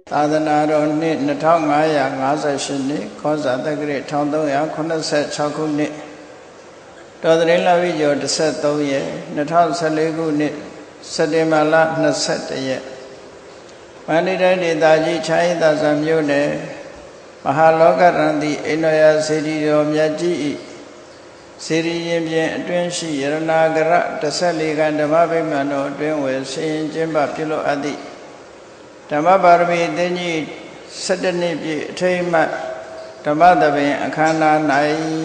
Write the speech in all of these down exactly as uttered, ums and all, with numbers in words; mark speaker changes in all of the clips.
Speaker 1: သာသနာတော်နှစ်နှစ်ထောင်ငါးရာငါးဆယ်ရှစ်နှစ်ခောဇာတက္ကရာတစ်ထောင်သုံးရာခုနှစ်ဆယ်ခြောက်ခုနှစ်တော်သရင်လဝိကျော်တစ်ဆက်သုံးရက်နှစ်ထောင်ဆယ်လေးခုနှစ်စက်တင်ဘာလနှစ်ဆက်တစ်ရက်မန္တလေးတိုင်းဒေသကြီးချာဟိသာဇံမြို့နယ်မဟာလောကရန်တိအိန္ဒယစေတီတော်မြတ်ကြီး၏စေတီရင်ပြင်အတွင်းရှိယရနာဂရတစ်ဆက်လေးခန်းဓမ္မဗိမာန်တော်အတွင်းဝယ်ဆင်ရင်ကျင်းပပြုလုပ်အပ်သည့်ဓမ္မပါရမီသင်္ကြီးဆယ်တစ်နှစ်ပြည့်အထိမ်းအမှတ်ဓမ္မသဘင်အခမ်းအနား၌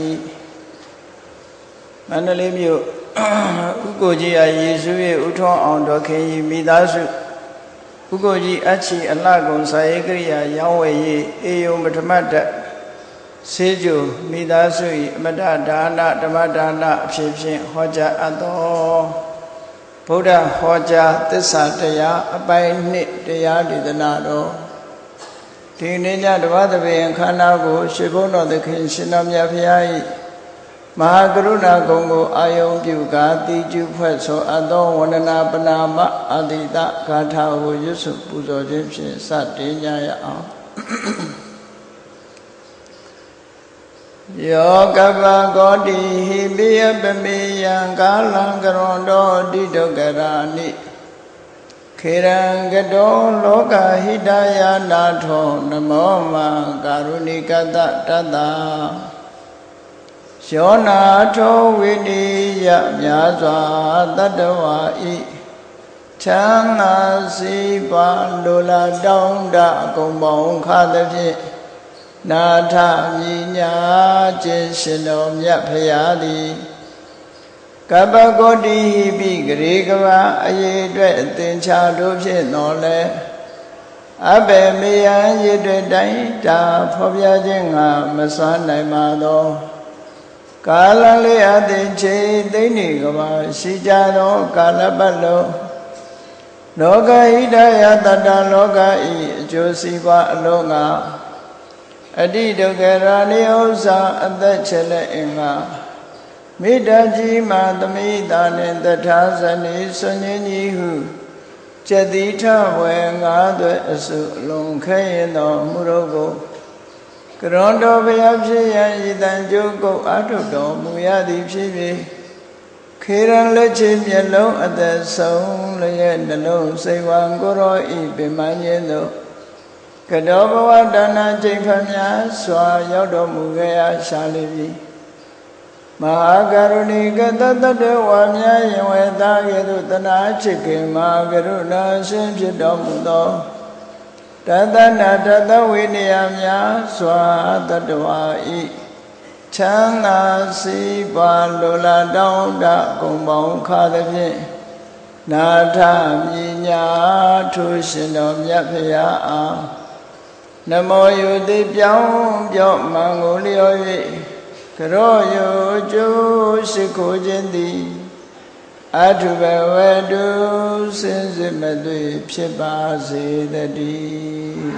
Speaker 1: မန္တလေးမြို့ဥက္ကိုကြီးအားယေရှု၏ဥထွန်းအောင်တော်ခင်၏မိသားစုဥက္ကိုကြီးအချီအလှကုန်စာရေးကိရိယာရောင်းဝယ်ရေးအေယုံပထမတ္တစေကျိုမိသားစု၏အမတဒါနဓမ္မဒါနအဖြစ်ဖြင့်ဟောကြားအပ်သောဗုဒ္ဓဟောကြားသစ္စာတရားအပိုင်းနှစ်တရားဒေသနာတော်ဒီနေ့ညဓမ္မသဘင်ခန္ဓာကိုရွှေဘုန်းတော်သခင်ရှင်တော်မြတ်ဖရာ၏မဟာကရုဏာဂုဏ်ကိုအာယုံပြုကာတိကျုဖွဲ့ဆိုအပ်သောဝန္ဒနာပနာမအာတိတဂါထာကိုရွတ်ဆိုပူဇော်ခြင်းဖြင့်စတင်ကြရအောင်ယောကပ္ပကောတိဟိပိယပမေယံကာလံကရွန်တောတိဒုက္ခရာနိခေရံကတောလောကဟိတယာနာထောနမောမကာရုဏိကတတတ္တယောနာထောဝိနိယမြာစွာတတ္တဝါဤချမ်းသာစီပါလိုလားတောင်းတအကုန်ပေါင်းခါသဖြင့်နာထမြညာခြင်းရှင်တော်မြတ်ဖရာသည်ကပ္ပကောတိဟိပိဂရေကဘာအရေးအတွက်အသင်္ချာတို့ဖြင့်တော်လဲအဘယ်မေယံရည်တွေတိုင်းတာဖော်ပြခြင်းငါမစွမ်းနိုင်ပါသောကာလလေးအသင်ချေသိနေကဘာရှိကြသောကာလပတ်လုံးလောကဟိတယတတ္တလောကဤအကျိုးစီးပွားအလုံးငါအတိဒုက္ခရာနိဥ္စာအသက်ချက်လက်အင်္ဂါမေတ္တာကြီးမှသမိတာနှင့်တထာဇနိဆွန်ခြင်းကြီးဟုကျက်တိထဝေငါးသွဲအစုအလုံးခဲရင်တော်မူတော့ကိုကရွန်တော်ဘုရားဖြစ်ရန်ဤတန်ကြိုးကုတ်အထုတော်မူရသည်ဖြစ်ပြီးခေရန်လက်ချင်းမျက်လုံးအသက်ဆုံးလျက်နှလုံးစိတ်ဝံကိုရောဤပင်မခြင်းတို့ကတောဘဝဒါနကျိန်ဖန်များစွာရောက်တော်မူခဲ့ရာရှာလိပြီမဟာကရုဏီကတတတဝါများရင်ဝေသားကဲ့သို့တနာချစ်ခင်မဟာကရုဏာရှင်ဖြစ်တော်မူသောတသနာတသဝိနည်းများစွာတတဝါဤချမ်းသာစီပါလိုလားတောင်းတဂုံပေါင်းခါသဖြင့်နာထမြညာထိုရှင်တော်မြတ်ဖရာအားနမောယုတိပြောင်းပြောမှန်ကိုလျော်၍ကရောယုကျိုးရှိခိုးခြင်းသည်အထုဘဝတုစင်စစ်မသွေဖြစ်ပါစေတည်း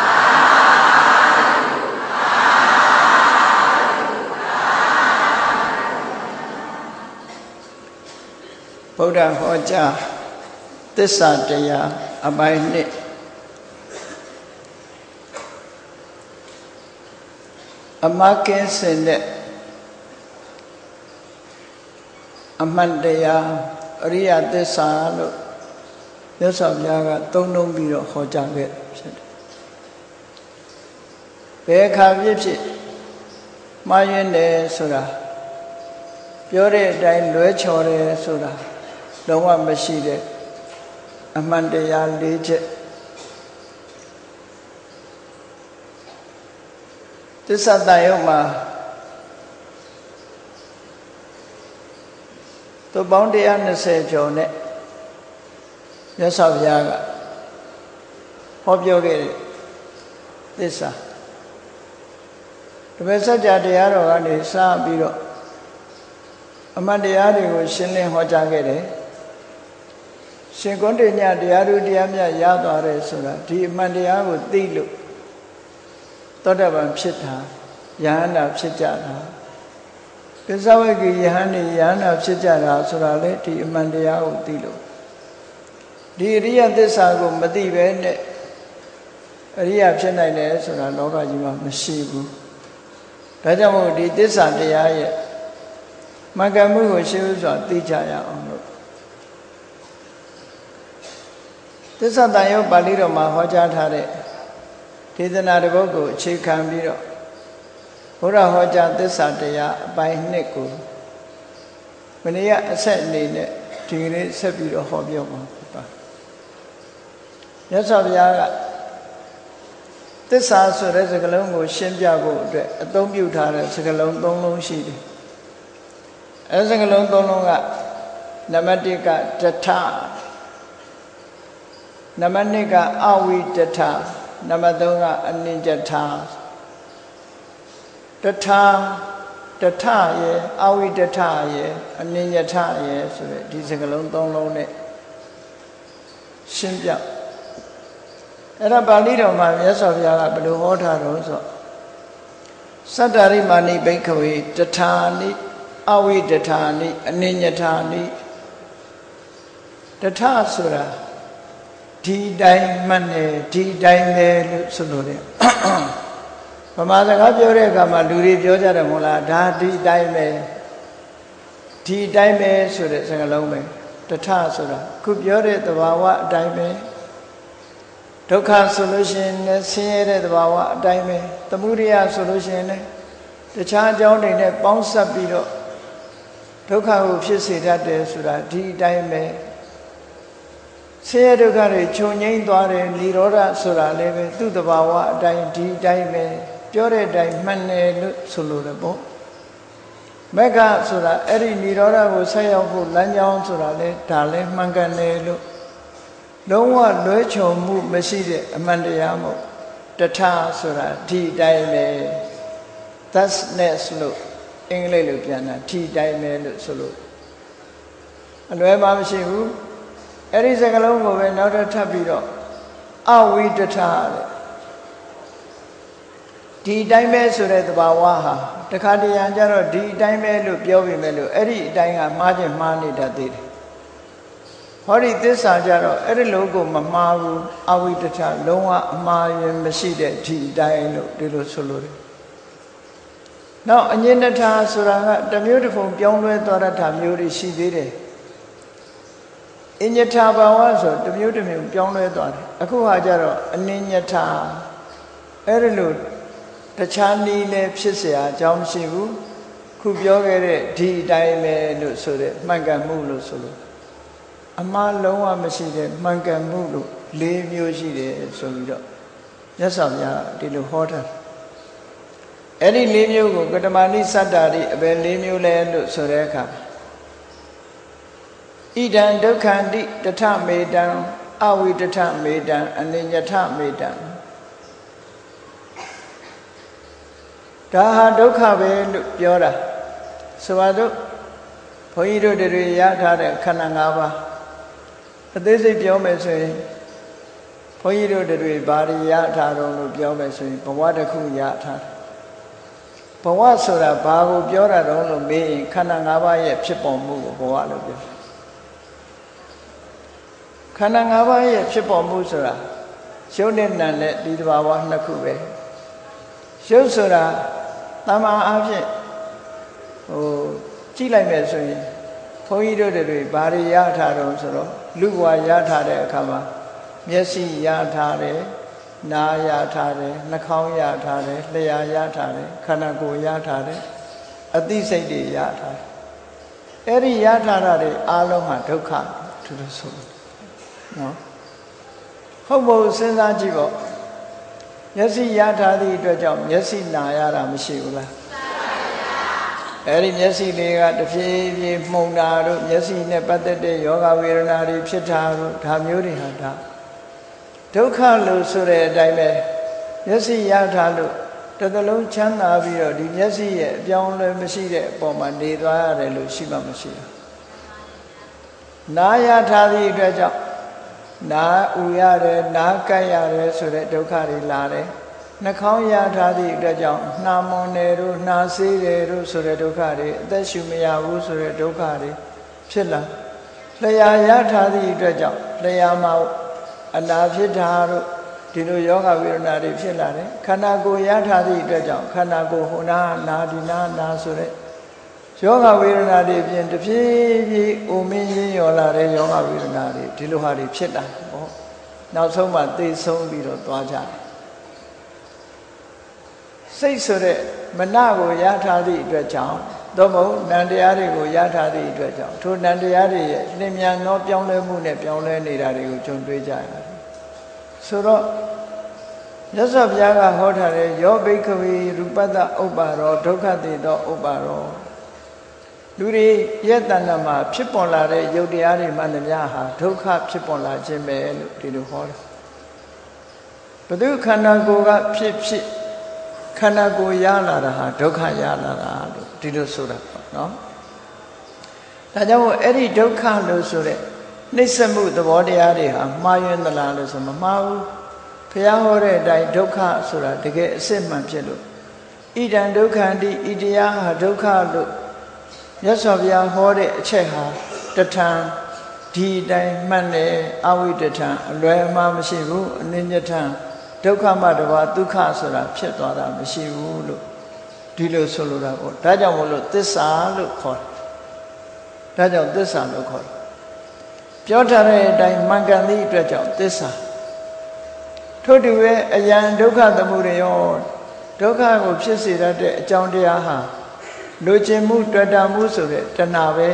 Speaker 1: ဗုဒ္ဓဟောကြားသစ္စာတရားအပိုင်းနှစ်အမကင်းစင်တဲ့အမှန်တရားအရိယသစ္စာလို့မြတ်စွာဘုရားကသုံးနှုန်းပြီးတော့ဟောကြားခဲ့ဖြစ်တယ်။ဘယ်အခါဖြစ်ဖြစ်မှားယွင်းတယ်ဆိုတာပြောတဲ့အတိုင်းလွဲချော်တယ်ဆိုတာလုံးဝမရှိတဲ့အမှန်တရား၄ချက်သစ္စာတန်ရုံမှာသူပေါင်းတစ်ရာနှစ်ဆယ်ကျော်နဲ့မြတ်စွာဘုရားကဟောပြောခဲ့တဲ့သစ္စာတပည့်စัจ जा တရားတော်ကနေစပြီးတော့အမှန်တရားတွေကိုရှင်းလင်းဟောကြားခဲ့တယ်ရှင်ကွန်းတေညတရားသူတရားမြတ်ရသွားတယ်ဆိုတာဒီအမှန်တရားကိုသိလို့သောတာပန်ဖြစ်တာယဟန္တာဖြစ်ကြတာပစ္စဝဂီယဟန်နေယဟန္တာဖြစ်ကြတာဆိုတာလေဒီအမှန်တရားကိုသိလို့ဒီအရိယသစ္စာကိုမသိပဲနဲ့အရိယာဖြစ်နိုင်တယ်ဆိုတာလောကကြီးမှာမရှိဘူးဒါကြောင့်မို့ဒီသစ္စာတရားရဲ့မှန်ကန်မှုကိုရှင်းဥစွာသိကြရအောင်လို့သစ္စာတန်ရုပ်ပါဠိတော်မှာဟောကြားထားတဲ့ဒေသနာတစ်ပုဒ်ကိုအခြေခံပြီးတော့ဘုရားဟောကြားသစ္စာတရားအပိုင်းနှစ်ကိုမနေ့ကအဆက်အနေနဲ့ဒီကနေ့ဆက်ပြီးတော့ဟောပြောမှာဖြစ်ပါမြတ်စွာဘုရားကသစ္စာဆိုတဲ့စကားလုံးကိုရှင်းပြဖို့အတွက်အသုံးပြုထားတဲ့စကားလုံးသုံးလုံးရှိတယ်အဲစကားလုံးသုံးလုံးကနံပါတ်တစ်ကတထနံပါတ်နှစ်ကအဝိတထနံပါတ်သုံးကအနိစ္စထတထတထရဲ့အဝိတထရဲ့အနိစ္စထရဲ့ဆိုတဲ့ဒီစကားလုံးသုံးလုံးနဲ့ရှင်းပြအဲ့ဒါပါဠိတော်မှာမြတ်စွာဘုရားကဘယ်လိုဟောထားတော့ဆိုသတ္တရိမာနိဘိက္ခဝေတထာနိအဝိတထာနိအနိညထာနိတထဆိုတာဒီတိုင်းမှတ်နေဒီတိုင်းပဲလို့ဆိုလို့တယ်ဗမာစကားပြောတဲ့အခါမှာလူတွေပြောကြတယ်မဟုတ်လားဒါဒီတိုင်းပဲဒီတိုင်းပဲဆိုတဲ့စကားလုံးပဲတထဆိုတာခုပြောတဲ့သဘာဝအတိုင်းပဲဒုက္ခဆိုလို့ရှိရင်လည်းဆင်းရဲတဲ့သဘာဝအတိုင်းပဲသမုဒယဆိုလို့ရှိရင်လည်းတခြားအကြောင်းတွေနဲ့ပေါင်းစပ်ပြီးတော့ဒုက္ခကိုဖြစ်စေတတ်တယ်ဆိုတာဒီအတိုင်းပဲဆင်းရဲဒုက္ခတွေချုပ်ငြိမ်းသွားတယ်និရောဓဆိုတာလည်းပဲသူ့သဘာဝအတိုင်းဒီအတိုင်းပဲပြောတဲ့အတိုင်းမှန်တယ်လို့ဆိုလိုတယ်ပေါ့မက္ခဆိုတာအဲ့ဒီនិရောဓကိုဆက်ရောက်ဖို့လမ်းကြောင်းဆိုတာလည်းဒါလည်းမှန်ကန်တယ်လို့လုံးဝလွဲချော်မှုမရှိတဲ့အမှန်တရားမို့တထဆိုတာဒီအတိုင်းပဲ thusness လို့အင်္ဂလိပ်လိုပြန်တာဒီအတိုင်းပဲလို့ဆိုလို့အလွဲမှာမရှိဘူးအဲ့ဒီစကားလုံးကိုပဲနောက်ထပ်ထပ်ပြီးတော့အဝိတထတဲ့ဒီအတိုင်းပဲဆိုတဲ့သဘာဝဟာတခါတရံကျတော့ဒီအတိုင်းပဲလို့ပြောပြီးမဲ့လို့အဲ့ဒီအတိုင်းကမှားခြင်းမှားနေတတ်သေးတယ်ဟောဒီသစ္စာကြတော့အဲ့ဒီလိုကိုမမှားဘူးအဝိတ္တလုံးဝအမှားရင်မရှိတဲ့ဒီအတိုင်းလို့ဒီလိုဆိုလို့တယ်။နောက်အညင်တထာဆိုတာကတမျိုးတစ်ပုံပြောင်းလဲသွားတတ်တာမျိုးတွေရှိသေးတယ်။အညထာဘာဝဆိုတမျိုးတစ်မျိုးပြောင်းလဲသွားတယ်။အခုဟာကြတော့အနိညထာအဲ့ဒီလိုတခြားနည်းလည်းဖြစ်เสียအကြောင်းမရှိဘူး။ခုပြောခဲ့တဲ့ဒီအတိုင်းပဲလို့ဆိုတဲ့မှန်ကန်မှုလို့ဆိုလို့အမှားလုံးဝမရှိတဲ့မှန်ကန်မှုလို့၄မျိုးရှိတယ်ဆိုပြီးတော့မြတ်စွာဘုရားဒီလိုဟောထားအဲ့ဒီ၄မျိုးကိုကတမဏိစတ္တာရိအဘယ်၄မျိုးလဲလို့ဆိုတဲ့အခါဣဒံဒုက္ခန္တိတထမေတံအဝိတထမေတံအနိညထမေတံဒါဟာဒုက္ခပဲလို့ပြောတာဆိုပါတော့ဘုန်းကြီးတို့တွေရထားတဲ့ခန္ဓာ၅ပါးအသေးစိတ်ပြောမယ်ဆိုရင်ဘုန်းကြီးတို့တွေဘာတွေရထားတော့လို့ပြောမယ်ဆိုရင်ဘဝတစ်ခုရထားတယ်ဘဝဆိုတာဘာကိုပြောတာတော့လို့မေးရင်ခန္ဓာ၅ပါးရဲ့ဖြစ်ပေါ်မှုကိုဘဝလို့ပြောခန္ဓာ၅ပါးရဲ့ဖြစ်ပေါ်မှုဆိုတာရုပ်နဲ့နာမ်နဲ့ဒီတဘာဝနှစ်ခုပဲရုပ်ဆိုတာတမ္မာအဖြစ်ဟိုကြည့်လိုက်မယ်ဆိုရင်ဘုန်းကြီးတို့တွေဘာတွေရထားတော့ဆိုတော့လူဘဝရထားတဲ့အခါမှာမျက်စိရထားတယ်နားရထားတယ်နှာခေါင်းရထားတယ်လျှာရထားတယ်ခန္ဓာကိုယ်ရထားတယ်အသိစိတ်တွေရထားတယ်အဲ့ဒီရထားတာတွေအားလုံးဟာဒုက္ခသူတို့ဆိုနော်ဟုတ်မို့စဉ်းစားကြည့်ပေါ့မျက်စိရထားသည့်အတွက်ကြောင့်မျက်စိနာရတာမရှိဘူးလားအဲ့ဒီမျက်စိလေးကတဖြည်းဖြည်းမှုန်တာတို့မျက်စိနဲ့ပတ်သက်တဲ့ယောဂဝေဒနာတွေဖြစ်တာတို့ဒါမျိုးတွေဟာဒါဒုက္ခလို့ဆိုတဲ့အတိုင်းပဲမျက်စိရထားလို့တစ်သလုံးချမ်းသာပြီးတော့ဒီမျက်စိရဲ့အပြောင်းလဲမရှိတဲ့အပေါ်မှာနေသွားရတယ်လို့ရှိမှမရှိဘူးနားရထားသည့်အတွက်ကြောင့်နားဥရတယ်နားကပ်ရတယ်ဆိုတဲ့ဒုက္ခတွေလာတယ်နှာခေါင်းရထားသည့်အတွက်ကြောင့်နှာမွန်တယ်တို့နှာစေးတယ်တို့ဆိုတဲ့ဒုက္ခတွေအသက်ရှူမရဘူးဆိုတဲ့ဒုက္ခတွေဖြစ်လာလျှာရထားသည့်အတွက်ကြောင့်လျှာမှာအနာဖြစ်တာတို့ဒီလိုယောဂဝေဒနာတွေဖြစ်လာတယ်ခန္ဓာကိုယ်ရထားသည့်အတွက်ကြောင့်ခန္ဓာကိုယ်ဟိုနာနာဒီနာနာဆိုတဲ့ယောဂဝေဒနာတွေပြင်တဖြည်းဖြည်းအိုမင်းရင်းရော်လာတဲ့ယောဂဝေဒနာတွေဒီလိုဟာတွေဖြစ်လာဟောနောက်ဆုံးမှသိဆုံးပြီးတော့သွားကြတယ်စိတ်ဆိုတဲ့မနကိုရထားသည့်အတွက်ကြောင့်သို့မဟုတ်နံတရားတွေကိုရထားသည့်အတွက်ကြောင့်ထိုနံတရားတွေရဲ့လင်းမြန်သောပြောင်းလဲမှုနဲ့ပြောင်းလဲနေတာတွေကိုကြုံတွေ့ကြရတယ်ဆိုတော့မြတ်စွာဘုရားကဟောထားတဲ့ယောဘိက္ခဝေရူပတ္တဥပ္ပါရောဒုက္ခတေသောဥပ္ပါရောလူတွေရဲ့တဏ္ဍာမှာဖြစ်ပေါ်လာတဲ့ယုတ်တရားတွေမှန်သမျှဟာဒုက္ခဖြစ်ပေါ်လာခြင်းပဲလို့ဒီလိုဟောတယ်ဘု து ခန္ဓာကိုယ်ကဖြစ်ဖြစ်ခန္ဓာကိုယ်ရလာတာဟာဒုက္ခရလာတာလို့ဒီလိုဆိုတာပေါ့နော်ဒါကြောင့်အဲ့ဒီဒုက္ခလို့ဆိုတဲ့နှိစ္စမှုသဘောတရားတွေဟာမှားယွင်းသလားလို့ဆိုမမှားဘူးဘုရားဟောတဲ့အတိုင်းဒုက္ခဆိုတာတကယ်အစစ်မှန်ဖြစ်လို့ဣဒံဒုက္ခန္တိဣတရားဟာဒုက္ခလို့မြတ်စွာဘုရားဟောတဲ့အချက်ဟာတထံဒီအတိုင်းမှန်တယ်အဝိတထံအလွယ်အမှားမရှိဘူးအနိညထံဒုက္ခမှတပါဒုက္ခဆိုတာဖြစ်သွားတာမရှိဘူးလို့ဒီလိုဆိုလိုတာပေါ့ဒါကြောင့်မို့လို့သစ္စာလို့ခေါ်တယ်ဒါကြောင့်သစ္စာလို့ခေါ်တယ်ပြောထားတဲ့အတိုင်းမှန်ကန်သည့်အတွက်ကြောင့်သစ္စာထို့တူပဲအယံဒုက္ခသမုဒယောဒုက္ခကိုဖြစ်စေတတ်တဲ့အကြောင်းတရားဟာလိုချင်မှုတွေ့တာမှုဆိုတဲ့တဏှာပဲ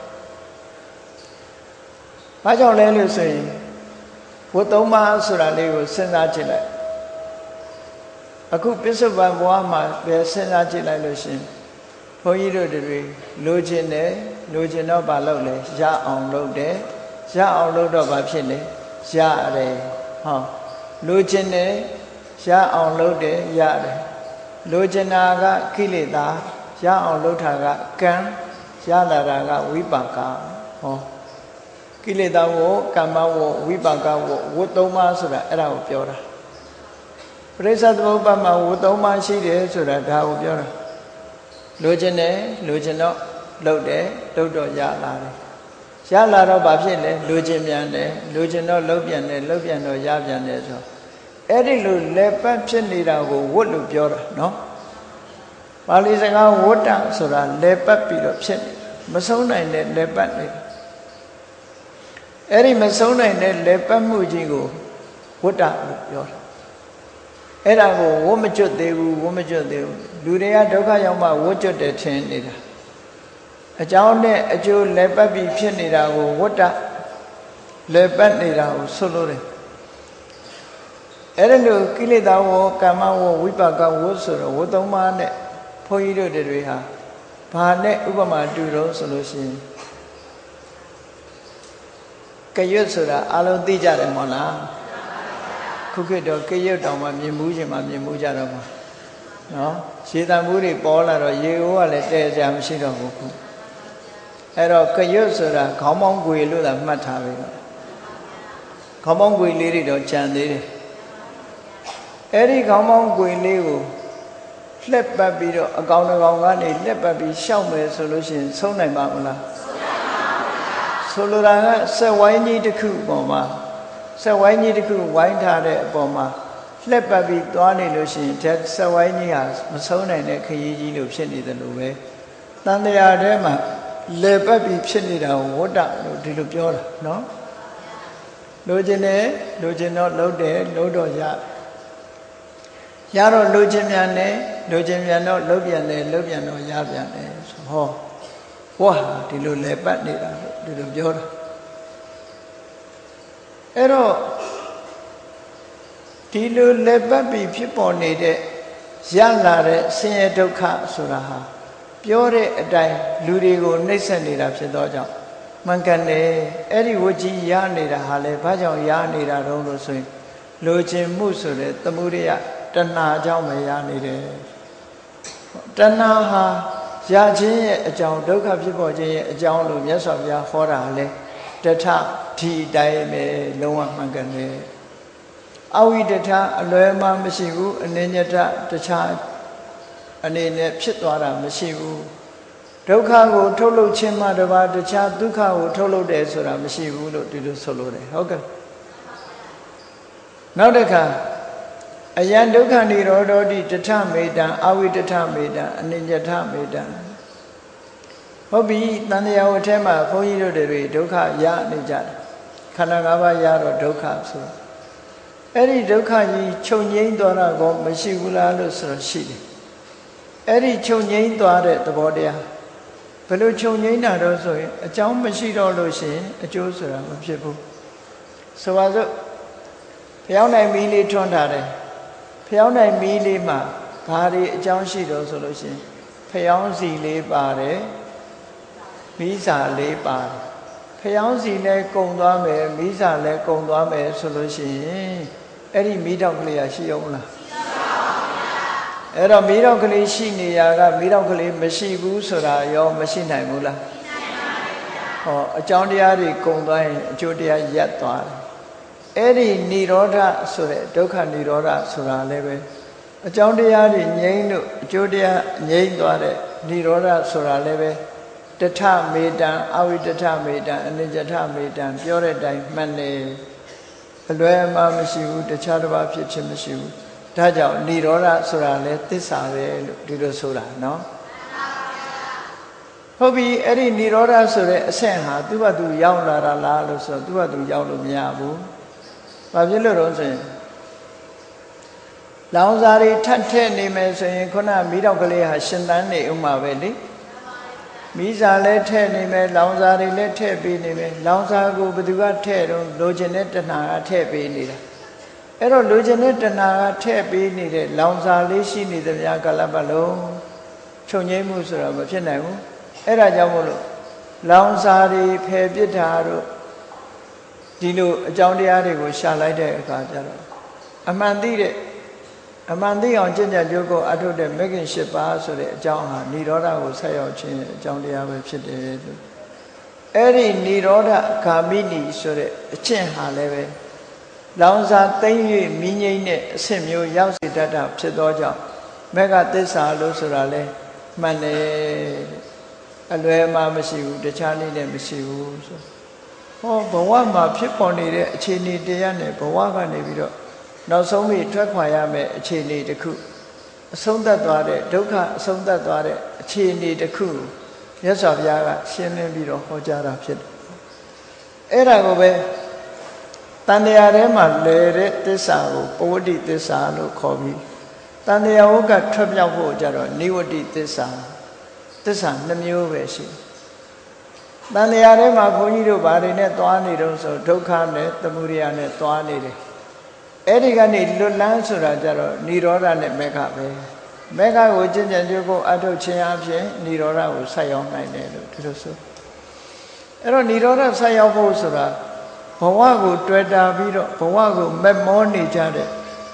Speaker 1: ဘာကြောင့်လဲလို့ဆိုရင်ဘုသုံးပါးဆိုတာလေးကိုစဉ်းစားကြည့်လိုက်အခုပစ္စုပန်ဘဝမှာပဲစဉ်းစားကြည့်လိုက်လို့ရှင်ဘုန်းကြီးတို့တွေလိုချင်တယ်လိုချင်တော့ဘာလုပ်လဲရအောင်လုပ်တယ်ရအောင်လုပ်တော့ဘာဖြစ်လဲရတယ်ဟောလိုချင်တယ်ရအောင်လုပ်တယ်ရတယ်လိုချင်တာကကိလေသာရအောင်လုပ်တာကကံရလာတာကဝိပါကဟောကိလေသာဝကမ္မဝဝိပါကဝဝတ်သုံးပါးဆိုတာအဲ့ဒါကိုပြောတာပရိစ္ဆေသမုပ္ပါမှာဝတ်သုံးပါးရှိတယ်ဆိုတာဒါကိုပြောတာလိုချင်တယ်လိုချင်တော့လုပ်တယ်လုပ်တော့ရလာတယ်ရလာတော့ဘာဖြစ်လဲလိုချင်ပြန်တယ်လိုချင်တော့လုပ်ပြန်တယ်လုပ်ပြန်တော့ရပြန်တယ်ဆိုအဲ့ဒီလိုလက်ပတ်ဖြစ်နေတာကိုဝတ်လို့ပြောတာနော်ပါဠိစကားဝတ္တဆိုတာလက်ပတ်ပြီးတော့ဖြစ်နေမဆုံးနိုင်တဲ့လက်ပတ်နေအဲ့ဒီမဆုံးနိုင်တဲ့လက်ပတ်မှုကြီးကိုဝတ္တလို့ပြောတာအဲ့ဒါကိုဝတ်မကျွတ်သေးဘူးဝတ်မကျွတ်သေးဘူးလူတွေကဒုက္ခရောက်မှဝတ်ကျွတ်တယ်ထင်နေတာအကြောင်းနဲ့အကျိုးလက်ပတ်ပြီးဖြစ်နေတာကိုဝတ္တလက်ပတ်နေတာကိုဆိုလို့တယ်အဲ့ဒါလို့ကိလေသာဝကမ္မဝဝိပါကဝဆိုတော့ဝတ်သုံးပါးနဲ့ဘုန်းကြီးတို့တွေဟာဘာနဲ့ဥပမာတူတော့ဆိုလို့ရှိရင်ကရွတ်ဆိုတာအလုံးသိကြတယ်မဟုတ်လားခုခေတ်တော့ကရွတ်တောင်မှမြင်မှုချင်းမှမြင်မှုကြတော့မှာနော်ရေတံမှုတွေပေါ်လာတော့ရေအိုးကလည်းတဲကြမရှိတော့ဘူးခုအဲ့တော့ကရွတ်ဆိုတာခေါင်းပေါင်းကွေလို့သာမှတ်ထားပြီတော့ခေါင်းပေါင်းကွေလေးတွေတော့ကြံသေးတယ်အဲ့ဒီခေါင်းပေါင်းကွေလေးကိုလှက်ပတ်ပြီးတော့အကောင်တစ်ကောင်ကနေလှက်ပတ်ပြီးရှောက်မယ်ဆိုလို့ရှိရင်ဆုံးနိုင်ပါမလားဆိုလိုတာကဆက်ဝိုင်းကြီးတစ်ခုပေါ်မှာဆက်ဝိုင်းကြီးတစ်ခုဝိုင်းထားတဲ့အပေါ်မှာလှက်ပတ်ပြီးသွားနေလို့ရှိရင်ဒီဆက်ဝိုင်းကြီးဟာမဆုံးနိုင်တဲ့ခရီးကြီးလို့ဖြစ်နေတယ်လို့ပဲတန်တရားထဲမှာလေပတ်ပြီးဖြစ်နေတာကိုဝတ္တလို့ဒီလိုပြောတာနော်လိုချင်တယ်လိုချင်တော့လုပ်တယ်လုပ်တော့ရရတော့လိုချင်မြန်တယ်လိုချင်မြန်တော့လုပ်ပြန်တယ်လုပ်ပြန်တော့ရပြန်တယ်ဆိုဟောဝါဒီလိုလေပတ်နေတာဒီလိုပြောတာအဲ့တော့ဒီလိုလေပတ်ပြီးဖြစ်ပေါ်နေတဲ့ရလာတဲ့ဆင်းရဲဒုက္ခဆိုတာဟာပြောတဲ့အတိုင်းလူတွေကိုနှိပ်စက်နေတာဖြစ်သောကြောင့်မှန်ကန်တယ်အဲ့ဒီဝကြီးရနေတာဟာလေဘာကြောင့်ရနေတာတုံးလို့ဆိုရင်လိုချင်မှုဆိုတဲ့သမုဒိယတဏှာကြောင့်ပဲရနေတယ်တဏှာဟာရခြင်းရဲ့အကြောင်းဒုက္ခဖြစ်ပေါ်ခြင်းရဲ့အကြောင်းလို့မြတ်စွာဘုရားဟောတာလေတထဒီတိုင်းပဲလုံးဝမှန်ကန်တယ်အဝိတထအလွယ်မှမရှိဘူးအနိညတတခြားအနေနဲ့ဖြစ်သွားတာမရှိဘူးဒုက္ခကိုထုတ်လုပ်ခြင်းမှတပါးတခြားဒုက္ခကိုထုတ်လုပ်တယ်ဆိုတာမရှိဘူးလို့ဒီလိုဆိုလိုတယ်ဟုတ်ကဲ့နောက်တစ်ခါ Ayan dukha nirodho di tatha medan avitatha medan anicca medan. Hobi tandaya wotema bhuji do de dukha ya ne jata. Khanda ngah pa ya ro dukha so. Eri dukha ji chung ngaiñ twa ko mashi bu la lo so shi de. Eri chung ngaiñ twa de thabo taya. Belo chung ngaiñ na do so yin a chaung mashi do lo shin a chou soda ma phit bu. So pa so phayang nai mi le thon tha de. Phayang nai mi le ma ba de a chaung shi do so lo shin phayang si le pa de mi sa le pa de. Phayang si le kong twa me mi sa le kong twa me so lo shin eri mi tauk kale ya shi aung laအဲ့တော့မိတော့ကလေးရှိနေရကမိတော့ကလေးမရှိဘူးဆိုတာရောမရှိနိုင်ဘူးလားဟောအကြောင်းတရားတွေကုံသွားရင်အကျိုးတရားရပ်သွားတယ်အဲ့ဒီនិရောဓဆိုတဲ့ဒုက္ခនិရောဓဆိုတာလည်းပဲအကြောင်းတရားတွေငြိမ်းလို့အကျိုးတရားငြိမ်းသွားတဲ့និရောဓဆိုတာလည်းပဲတထမေတံအဝိတထမေတံအနိစ္စထမေတံပြောတဲ့အတိုင်းမှန်တယ်အလွဲမှားမရှိဘူးတခြားတစ်ပါးဖြစ်ခြင်းမရှိဘူးဒါကြောင့်និရောဓဆိုတာလဲသစ္စာပဲလို့ဒီလိုဆိုတာနော်ဟုတ်ပြီအဲ့ဒီនិရောဓဆိုတဲ့အဆင့်ဟာသူ့ဘာသူရောက်လာတာလားလို့ဆိုတော့သူ့ဘာသူရောက်လို့မရဘူးဘာဖြစ်လို့တော့ဆိုရင်လောင်စာတွေထပ်ထည့်နေမယ်ဆိုရင်ခုနမိတော့ကလေးဟာရှင်သန်နေဥမှာပဲလေမိစာလဲထည့်နေမယ်လောင်စာတွေလည်းထည့်ပေးနေမယ်လောင်စာကိုဘယ်သူကထည့်တော့လိုချင်တဲ့တဏှာကထည့်ပေးနေတာအဲ့တော့လူကျင်တဲ့တဏှာကထည့်ပေးနေတဲ့လောင်စာလေးရှိနေသမျှကာလပတ်လုံးချုပ်ငြိမ်းမှုဆိုတာမဖြစ်နိုင်ဘူးအဲ့ဒါကြောင့်မို့လို့လောင်စာတွေဖယ်ပစ်တာတို့ဒီလိုအကြောင်းတရားတွေကိုရှာလိုက်တဲ့အခါကျတော့အမှန်သိတဲ့အမှန်သိအောင်ကျင့်ကြံကြိုးကိုအထုတ်တဲ့မဂ္ဂင်၈ပါးဆိုတဲ့အကြောင်းဟာនិရောဓကိုဆက်ရောက်ခြင်းအကြောင်းတရားပဲဖြစ်တယ်လို့အဲ့ဒီនិရောဓဂါမိနီဆိုတဲ့အကျင့်ဟာလည်းပဲလောင်စာသိမ့်၍မိငိမ့်တဲ့အဆင့်မျိုးရောက်စေတတ်တာဖြစ်သောကြောင့်မေဃသစ္စာလို့ဆိုတာလဲမှန်တယ်အလွယ်မှမရှိဘူးတခြားနည်းနဲ့မရှိဘူးဆိုဟောဘဝမှာဖြစ်ပေါ်နေတဲ့အခြေအနေတရားနဲ့ဘဝကနေပြီးတော့နောက်ဆုံးပြီးထွက်ခွာရမယ့်အခြေအနေတစ်ခုအဆုံးသတ်သွားတဲ့ဒုက္ခအဆုံးသတ်သွားတဲ့အခြေအနေတစ်ခုမြတ်စွာဘုရားကရှင်းလင်းပြီးတော့ဟောကြားတာဖြစ်တယ်အဲ့ဒါကိုပဲတန်တရားထဲမှာလဲတဲ့သစ္စာကိုပဝတ္တိသစ္စာလို့ခေါ်ပြီးတန်တရားဝကထွက်ပြောက်ဖို့ကြတော့နိဝတ္တိသစ္စာသစ္စာနှမျိုးပဲရှိတန်တရားထဲမှာဘုန်းကြီးတို့ဘာတွေနဲ့သွားနေတော့ဆိုဒုက္ခနဲ့သမုဒယနဲ့သွားနေတယ်အဲ့ဒီကနေလွတ်လန်းဆိုတာကြတော့និရောဓနဲ့မေဃပဲမေဃကိုကျင့်ကြံကြိုးကိုအထုတ်ခြင်းအပြင်និရောဓကိုဆက်ရောက်နိုင်တယ်လို့ဒီလိုဆိုအဲ့တော့និရောဓဆက်ရောက်ဖို့ဆိုတာဘဝကိုတွေ့တာပြီးတော့ဘဝကိုမက်မောနေကြတဲ့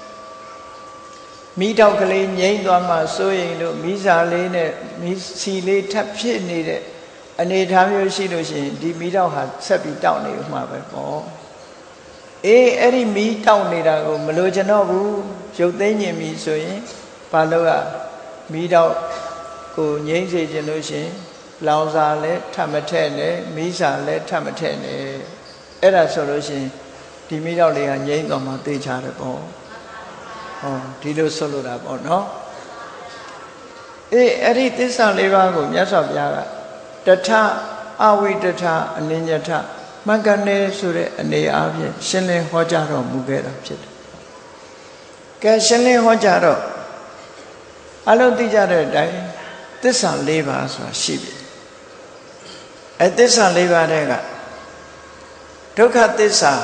Speaker 1: မိတောက်ကလေးငြိမ့်သွားမှစိုးရင်လို့မိစာလေးနဲ့မိစီလေးထပ်ဖြစ်နေတဲ့အနေထားမျိုးရှိလို့ရှိရင်ဒီမိတောက်ဟာဆက်ပြီးတောက်နေမှာပဲပေါ့အေးအဲ့ဒီမိတောက်နေတာကိုမလိုချင်တော့ဘူးရုပ်သိမ်းခြင်းပြီဆိုရင်ဘာလို့ကမိတောက်ကိုငြိမ့်စေခြင်းလို့ရှိရင်လောင်စာလည်းထပ်မထည့်နဲ့မိစာလည်းထပ်မထည့်နဲ့အဲ့ဒါဆိုလို့ရှိရင်ဒီမိတော့လေးကငြိမ့်သွားမှသိချတယ်ပေါ့ဟောဒီလိုဆိုလိုတာပေါ့နော်အေးအဲ့ဒီသစ္စာလေးပါးကိုမြတ်စွာဘုရားကတထအဝိတထအနိညထမှန်ကန်တယ်ဆိုတဲ့အနေအားဖြင့်ရှင်းလင်းဟောကြားတော်မူခဲ့တာဖြစ်တယ်ကဲရှင်းလင်းဟောကြားတော့အလုံးသိကြတဲ့အတိုင်းသစ္စာလေးပါးဆိုတာရှိပြီအဲသစ္စာလေးပါးတဲ့ကဒုက္ခသစ္စာ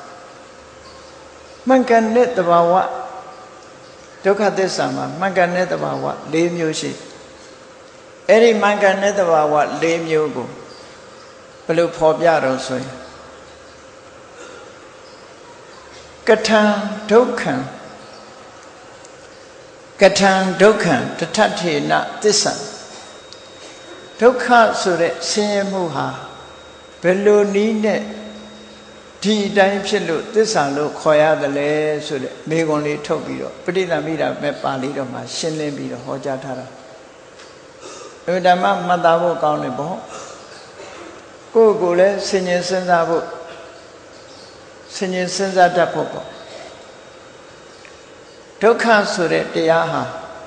Speaker 1: မှန်ကန်တဲ့သဘာဝဒုက္ခသစ္စာမှာမှန်ကန်တဲ့သဘာဝ၄မျိုးရှိအဲ့ဒီမှန်ကန်တဲ့သဘာဝ၄မျိုးကိုဘယ်လိုဖော်ပြတော့ဆိုရင်ကထံဒုက္ခံကထံဒုက္ခံတထထေနသစ္စာဒုက္ခဆိုတဲ့ဆင်းရဲမှုဟာဘယ်လိုနည်းနဲ့ဒီအတိုင်းဖြစ်လို့သစ္စာလို့ခေါ်ရတယ်လေဆိုတဲ့မေခွန်းလေးထုတ်ပြီးတော့ပဋိသမိတာမဲ့ပါဠိတော်မှာရှင်းလင်းပြီးတော့ဟောကြားထားတာအဲဓမ္မမှတ်သားဖို့ကောင်းတယ်ပေါ့ကိုယ့်ကိုယ်လည်းဆင်ញင်စဉ်းစားဖို့ဆင်ញင်စဉ်းစားတတ်ဖို့ပေါ့ဒုက္ခဆိုတဲ့တရားဟာ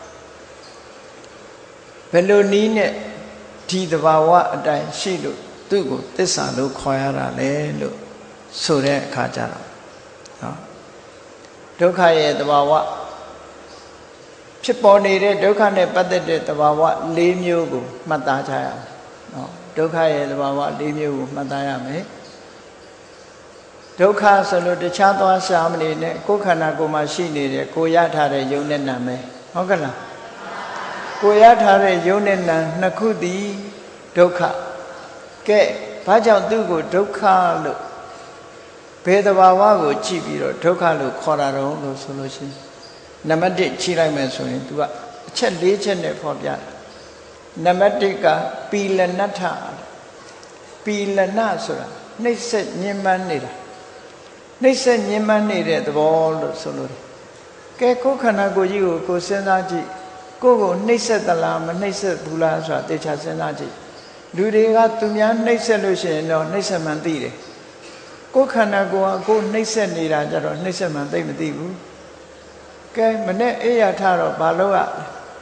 Speaker 1: ဘယ်လိုနည်းနဲ့ဒီသဘာဝအတိုင်းရှိလို့သူ့ကိုသစ္စာလို့ခေါ်ရတာလဲလို့ဆိုတဲ့အခါကျတော့နော်ဒုက္ခရဲ့သဘာဝဖြစ်ပေါ်နေတဲ့ဒုက္ခနဲ့ပတ်သက်တဲ့သဘာဝ၄မျိုးကိုမှတ်သားကြရအောင်နော်ဒုက္ခရဲ့သဘာဝ၄မျိုးကိုမှတ်သားရမယ်ဒုက္ခဆိုလို့တခြားသွားရှာမနေနဲ့ကိုယ်ခန္ဓာကိုယ်မှာရှိနေတဲ့ကိုရထားတဲ့ယုံနဲ့နာမယ်ဟုတ်ကလားကိုရထားတဲ့ယုံနဲ့နာနှစ်ခုသည်ဒုက္ခကဲဘာကြောင့်သူ့ကိုဒုက္ခလို့ဘယ်သဘာဝကိုကြည့်ပြီးတော့ဒုက္ခလို့ခေါ်တာတော့လို့ဆိုလို့ရှိရင်နံပါတ်တစ်ချိန်လိုက်မယ်ဆိုရင် तू ကအချက်၄ချက်နဲ့ဖော်ပြတယ်နံပါတ်တစ်ကပီလနထပီလနဆိုတာနှိမ့်ဆက်ညှဉ်းပန်းနေတာနှိမ့်ဆက်ညှဉ်းပန်းနေတဲ့သဘောလို့ဆိုလို့ကဲကိုယ်ခန္ဓာကိုယ်ကြီးကိုကိုယ်စဉ်းစားကြည့်ကိုယ်ကိုနှိမ့်ဆက်သလားမနှိမ့်ဆက်ဘူးလားဆိုတာတေချာစဉ်းစားကြည့်လူတွေကသူများနှိမ့်ဆက်လို့ရှိရင်တော့နှိမ့်ဆက်မှန်သိတယ်ကိုယ်ခန္ဓာကိုယ်ကကိုယ်နှိမ့်ဆက်နေတာကြတော့နှိမ့်ဆက်မှန်သိမသိဘူးကဲမနဲ့အေးရထတော့ဘာလို့อ่ะ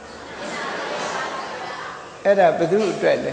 Speaker 1: အဲ့ဒါဘယ်သူအတွက်လဲ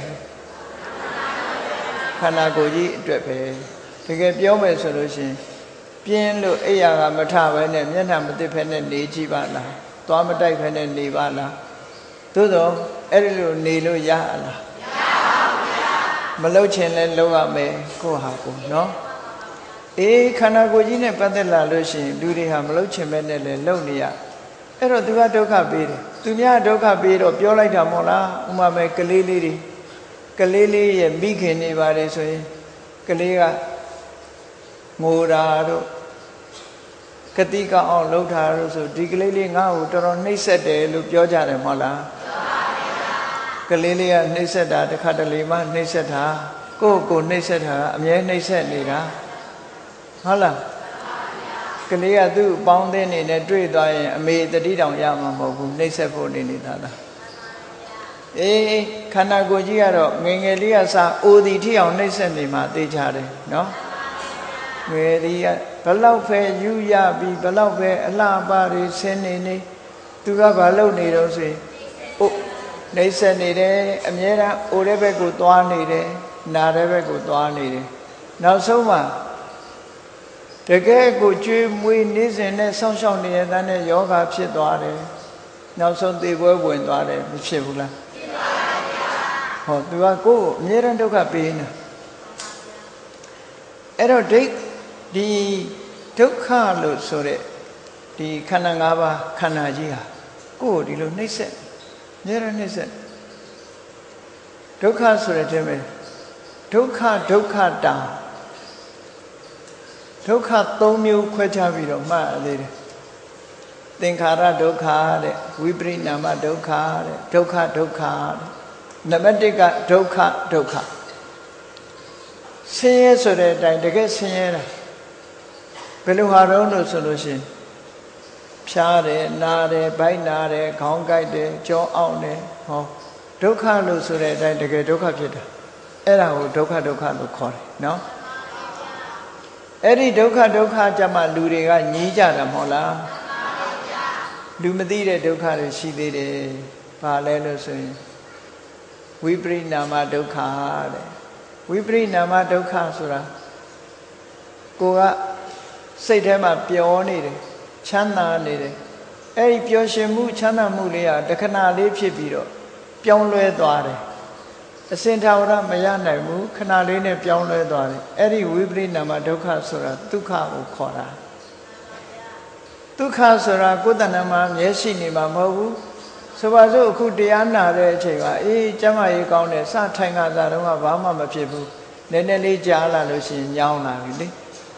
Speaker 1: ခန္ဓာကိုယ်ကြီးအတွက်ပဲတကယ်ပြောမယ်ဆိုလို့ရှိရင်ပြင်းလို့အိယာကမထပဲနဲ့မျက်နှာမသိဖဲနဲ့နေကြည့်ပါလားသွားမတိုက်ဖဲနဲ့နေပါလားသို့တော့အဲ့ဒီလိုနေလို့ရလားမရပါဘူးဗျာမလှုပ်ချင်လဲလှုပ်ရမယ်ကိုဟာကိုနော်အေးခန္ဓာကိုယ်ကြီးနဲ့ပတ်သက်လာလို့ရှိရင်လူတွေဟာမလှုပ်ချင်ပဲနဲ့လဲလှုပ်နေရအဲ့တော့သူကဒုက္ခပေးတယ်သူများဒုက္ခပေးတော့ပြောလိုက်တာမဟုတ်လားဥမာမဲ့ကလေးလေးတွေကလေးလေးရဲ့မိခင်နေပါတယ်ဆိုရင်ကလေးကငိုတာတို့ကတိကအောင်လှုပ်တာတို့ဆိုဒီကလေးလေးငါ့ကိုတော်တော်နှိပ်စက်တယ်လို့ပြောကြတယ်မဟုတ်လားကလေးလေးကနှိပ်စက်တာတစ်ခါတလေမှနှိပ်စက်တာကိုယ့်ကိုယ်နှိပ်စက်တာအမြဲနှိပ်စက်နေတာဟုတ်လားကလေးကသူ့အပေါင်းအသင်းနေနဲ့တွေ့သွားရင်အမေတတိတောင်ရမှာမဟုတ်ဘူးနှိပ်စက်ဖို့နေနေတာလားအေးခန္ဓာကိုယ်ကြီးကတော့ငယ်ငယ်လေးကစအိုဒီထိအောင်နှိပ်စက်နေမှာသိကြတယ်နော်ငယ်လေးကဘလောက်ပဲယူရပြီးဘလောက်ပဲအလှပါတွေဆင်းနေနေသူကဘာလုပ်နေတော့ဆိုရင်အိုနှိပ်စက်နေတယ်အမြဲတမ်းအိုတဲ့ဘက်ကိုသွားနေတယ်နာတဲ့ဘက်ကိုသွားနေတယ်နောက်ဆုံးမှတကယ်ကိုကျွေးမွေးနေစဉ်နဲ့ဆောင်းရှောက်နေရတဲ့ယောဂဖြစ်သွားတယ်နောက်ဆုံးသေပွဲဝင်သွားတယ်မဖြစ်ဘူးလားဖြစ်ပါပါဘုရားဟောသူကကိုယ်အမြဲတမ်းဒုက္ခပေးနေအဲ့တော့ဒိဋ္ဌဒီဒုက္ခလို့ဆိုတဲ့ဒီခန္ဓာ၅ပါးခန္ဓာကြီးဟာကိုယ်ဒီလိုနှိမ့်ဆက်အမြဲတမ်းနှိမ့်ဆက်ဒုက္ခဆိုတဲ့တဲမဲ့ဒုက္ခဒုက္ခတာဒုက္ခ၃မျိုးခွဲခြားပြီးတော့မှတ်ရသေးတယ်သင်္ခါရဒုက္ခတဲ့ဝိပရိနာမဒုက္ခတဲ့ဒုက္ခဒုက္ခတဲ့နံပါတ်၁ကဒုက္ခဒုက္ခဆင်းရဲဆိုတဲ့အတိုင်းတကယ်ဆင်းရဲတာဘယ်လိုဟာတော့လို့ဆိုလို့ရှိရင်ဖြားတယ်နားတယ်ဗိုက်နာတယ်ခေါင်းကိုက်တယ်ကြောအောင်တယ်ဟောဒုက္ခလို့ဆိုတဲ့အတိုင်းတကယ်ဒုက္ခဖြစ်တာအဲ့ဒါကိုဒုက္ခဒုက္ခလို့ခေါ်တယ်နော်အဲ့ဒီဒုက္ခဒုက္ခကြမှာလူတွေကညီးကြတာမဟုတ်လားလူမသိတဲ့ဒုက္ခတွေရှိသေးတယ်ဘာလဲလို့ဆိုရင်ဝိပရိနာမဒုက္ခတဲ့ဝိပရိနာမဒုက္ခဆိုတာကိုကစိတ်ထဲမှာပျော်နေတယ်ချမ်းသာနေတယ်အဲ့ဒီပျော်ရွှင်မှုချမ်းသာမှုလေးကတခဏလေးဖြစ်ပြီးတော့ပြောင်းလဲသွားတယ်အစင်ထာဝရမရနိုင်ဘူးခဏလေးနဲ့ပြောင်းလဲသွားတယ်အဲ့ဒီဝိပရိနာမဒုက္ခဆိုတာဒုက္ခကိုခေါ်တာဒုက္ခဆိုတာကိုယ်တဏ္ဍာမှာမျက်ရှိနေမှာမဟုတ်ဘူးဆိုပါစို့အခုတရားနာတဲ့အချိန်မှာအေးကျမ်းမာရေးကောင်းတယ်စထိုင်ခါသာတော့ဘာမှမဖြစ်ဘူးနည်းနည်းလေးကြားလာလို့ရှိရင်ညောင်းလာပြီလေ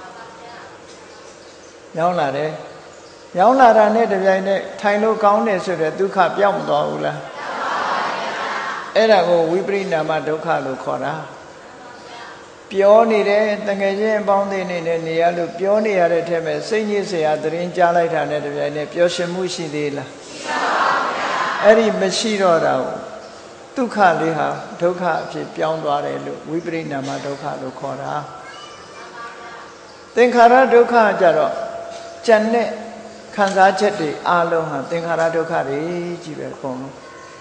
Speaker 1: ညောင်းလာတယ်ညောင်းလာတာနဲ့တပြိုင်နက်ထိုင်လို့ကောင်းတယ်ဆိုတဲ့ဒုက္ခပြောင်းမသွားဘူးလားအဲ့ဒါကိုဝိပရိနာမဒုက္ခလို့ခေါ်တာပြောနေတယ်တကယ်ချင်းအပေါင်းအသင်းနေနဲ့နေရလို့ပြောနေရတဲ့ထဲမှာစိတ်ညစ်เสียသတင်းကြားလိုက်တာနဲ့တပြိုင်နက်ပျော်ရွှင်မှုရှိသေးလားရှိပါဘူးဗျာအဲ့ဒီမရှိတော့တာကိုဒုက္ခလေးဟာဒုက္ခအဖြစ်ပြောင်းသွားတယ်လို့ဝိပရိနာမဒုက္ခလို့ခေါ်တာသင်္ခါရဒုက္ခကြတော့ကြံတဲ့ခခံစားချက်တွေအလုံးဟာသင်္ခါရဒုက္ခတွေကြီးပဲအကုန်လုံး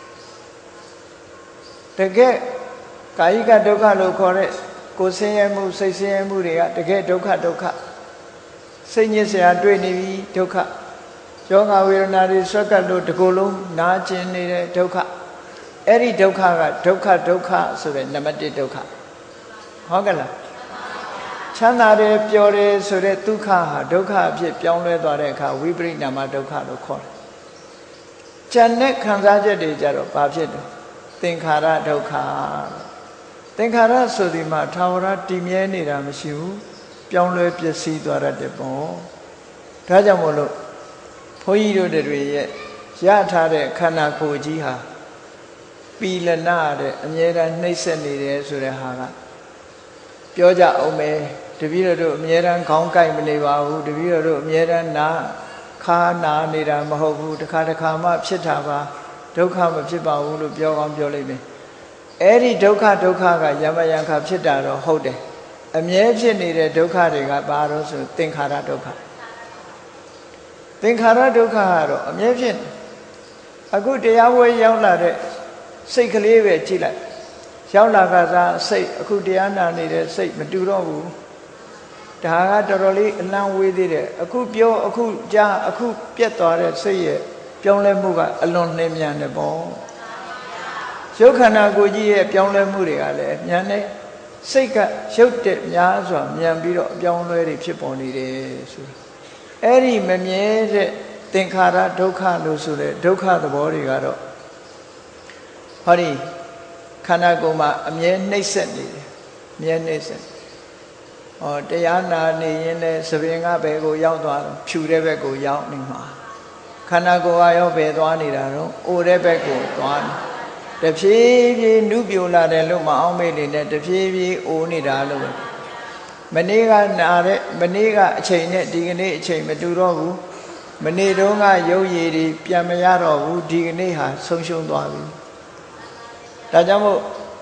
Speaker 1: တကယ်ကာယကဒုက္ခလို့ခေါ်တဲ့ကိုယ်ဆင်းရဲမှုစိတ်ဆင်းရဲမှုတွေကတကယ်ဒုက္ခဒုက္ခစိတ်ညစ်စရာတွေ့နေပြီဒုက္ခယောဂဝေဒနာတွေဆွဲကပ်လို့တကူလုံးနာကျင်နေတဲ့ဒုက္ခအဲ့ဒီဒုက္ခကဒုက္ခဒုက္ခဆိုတဲ့နံပါတ်တစ်ဒုက္ခဟုတ်ကဲ့လားချမ်းသာတယ်ပျော်တယ်ဆိုတဲ့ဒုက္ခဟာဒုက္ခအဖြစ်ပြောင်းလဲသွားတဲ့အခါဝိပရိနာမဒုက္ခလို့ခေါ်တယ်။ဉာဏ်နဲ့ခံစားချက်တွေကြတော့ဘာဖြစ်လဲသင်္ခါရဒုက္ခသင်္ခါရဆိုဒီမှာထာဝရတည်မြဲနေတာမရှိဘူးပြောင်းလဲပျက်စီးသွားတတ်တယ်ပေါ့။ဒါကြောင့်မို့လို့ဘုန်းကြီးတို့တွေရဲ့ရထားတဲ့ခန္ဓာကိုယ်ကြီးဟာပီလနာတဲ့အမြဲတမ်းနှိမ့်ဆက်နေတယ်ဆိုတဲ့ဟာကပြောကြအောင်မယ်တပည့်တော်တို့အမြဲတမ်းခေါင်းကိုက်မနေပါဘူးတပည့်တော်တို့အမြဲတမ်းနာခါနာနေတာမဟုတ်ဘူးတစ်ခါတစ်ခါမှဖြစ်တာပါဒုက္ခမဖြစ်ပါဘူးလို့ပြောကောင်းပြောလိမ့်မယ်အဲ့ဒီဒုက္ခဒုက္ခကယမယံခါဖြစ်တာတော့ဟုတ်တယ်အမြဲဖြစ်နေတဲ့ဒုက္ခတွေကဘာလို့ဆိုသင်္ခါရဒုက္ခသင်္ခါရဒုက္ခကတော့အမြဲဖြစ်အခုတရားဝဲရောက်လာတဲ့စိတ်ကလေးပဲကြည့်လိုက်ရောက်လာကစားစိတ်အခုတရားနာနေတဲ့စိတ်မတူတော့ဘူးဒါကတော်တော်လေးအလံဝေးသေးတယ်အခုပြောအခုကြားအခုပြတ်သွားတဲ့စိတ်ရဲ့ပြောင်းလဲမှုကအလွန်နှင်းမြန်တယ်ပေါ့ရုပ်ခန္ဓာကိုယ်ကြီးရဲ့ပြောင်းလဲမှုတွေကလည်းမြန်နေစိတ်ကရုပ်တဲ့များစွာမြန်ပြီးတော့အပြောင်းလဲတွေဖြစ်ပေါ်နေတယ်ဆိုအဲ့ဒီမမြဲတဲ့သင်္ခါရဒုက္ခလို့ဆိုတဲ့ဒုက္ခသဘောတွေကတော့ဟောဒီခန္ဓာကိုယ်မှာအမြဲနှိမ့်ဆက်နေတယ်အမြဲနှိမ့်ဆက်ဟောတရားနာနေရင်လည်းသဘင်ကဘယ်ကိုရောက်သွားတော့ဖြူတဲ့ဘက်ကိုရောက်နေမှာခန္ဓာကိုယ်ကရောဘယ်သွားနေတာတော့အိုတဲ့ဘက်ကိုသွားနေတဖြည်းဖြည်းနုပြိုလာတယ်လို့မအောင်မေ့နေနဲ့တဖြည်းဖြည်းအိုနေတာလို့မနေ့ကနာတဲ့မနေ့ကအချိန်နဲ့ဒီကနေ့အချိန်မတူတော့ဘူးမနေ့တုန်းကရုပ်ရည်တွေပြန်မရတော့ဘူးဒီကနေ့ဟာဆုံးရှုံးသွားပြီဒါကြောင့်မို့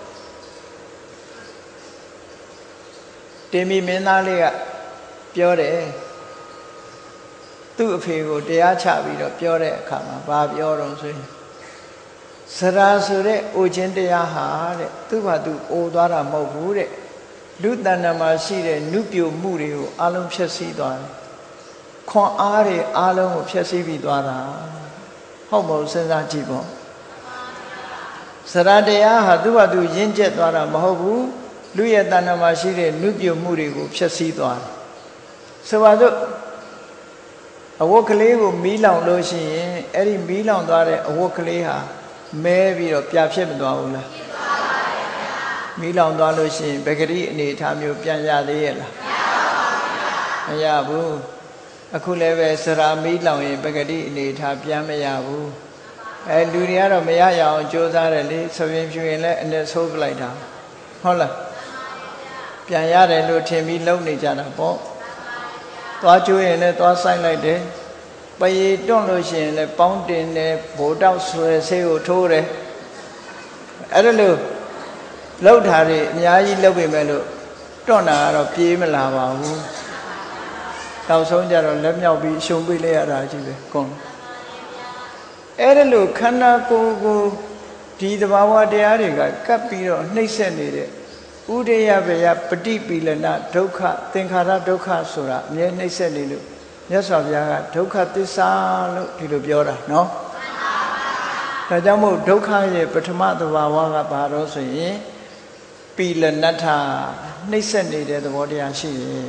Speaker 1: တင်မီမင်းသားလေးကပြောတယ်သူ့အဖေကိုတရားချပြီးတော့ပြောတဲ့အခါမှာဘာပြောတော့ဆိုရင်စရာဆိုတဲ့အိုခြင်းတရားဟာတဲ့သူ့ဘာသူအိုသွားတာမဟုတ်ဘူးတဲ့လူတဏ္ဍာမှာရှိတဲ့နုပြိုမှုတွေကိုအလုံးဖျက်ဆီးသွားတယ်ခွန်အားတွေအလုံးကိုဖျက်ဆီးပြီးသွားတာဟုတ်မဟုတ်စဉ်းစားကြည့်ပေါ့စရာတရားဟာသူ့ဘာသူရင့်ကျက်သွားတာမဟုတ်ဘူးလူရဲ့တဏ္ဍာမှာရှိတဲ့နုပြိုမှုတွေကိုဖျက်ဆီးသွားတယ်ဆိုပါစို့အဝတ်ကလေးကိုမီးလောင်လို့ရှိရင်အဲ့ဒီမီးလောင်သွားတဲ့အဝတ်ကလေးဟာမဲပြီးတော့ပြဖြစ်မသွားဘူးလားဖြစ်သွားပါတယ်ဗျာမီးလောင်သွားလို့ရှိရင်ပဂတိအနေအထားမျိုးပြန်ရသေးရဲ့လားမရပါဘူးမရဘူးအခုလည်းပဲစရာမီးလောင်ရင်ပဂတိအနေအထားပြန်မရဘူးအဲလူတွေကတော့မရရအောင်ကြိုးစားတယ်လေဆပင်ဖြူရင်လည်းအနဲ့ဆိုးပလိုက်တာဟုတ်လားပြန်ရတယ်လို့ထင်ပြီးလုံနေကြတာပေါ့သွားကျိုးရင်လည်းသွားဆိုင်လိုက်တယ်ပရေတွန့်လို့ရှိရင်လည်းပေါင်းတင်တယ်ဘိုးတောက်ဆွဲဆေးကိုထိုးတယ်အဲ့ဒါလို့လှုပ်တာတွေအများကြီးလှုပ်ပေမဲ့လို့တွန့်တာကတော့ပြေးမလာပါဘူးနောက်ဆုံးကြတော့လက်မြောက်ပြီးရှုံပေးလိုက်ရတာကြီးပဲကွန်အဲ့ဒါလို့ခန္ဓာကိုယ်ကိုဒီသဘာဝတရားတွေကကပ်ပြီးတော့နှိမ့်ဆက်နေတဲ့ဥဒိယဘယပฏิပီလနာဒုက္ခသင်္ခါရဒုက္ခဆိုတာအမြဲနှိမ့်ဆက်နေလို့မြတ်စွာဘုရားကဒုက္ခသစ္စာလို့ဒီလိုပြောတာနော်ဒါကြောင့်မို့ဒုက္ခရဲ့ပထမသဘာဝကဘာလို့ဆိုရင်ပီလနတ္ထနှိမ့်ဆက်နေတဲ့သဘောတရားရှိရင်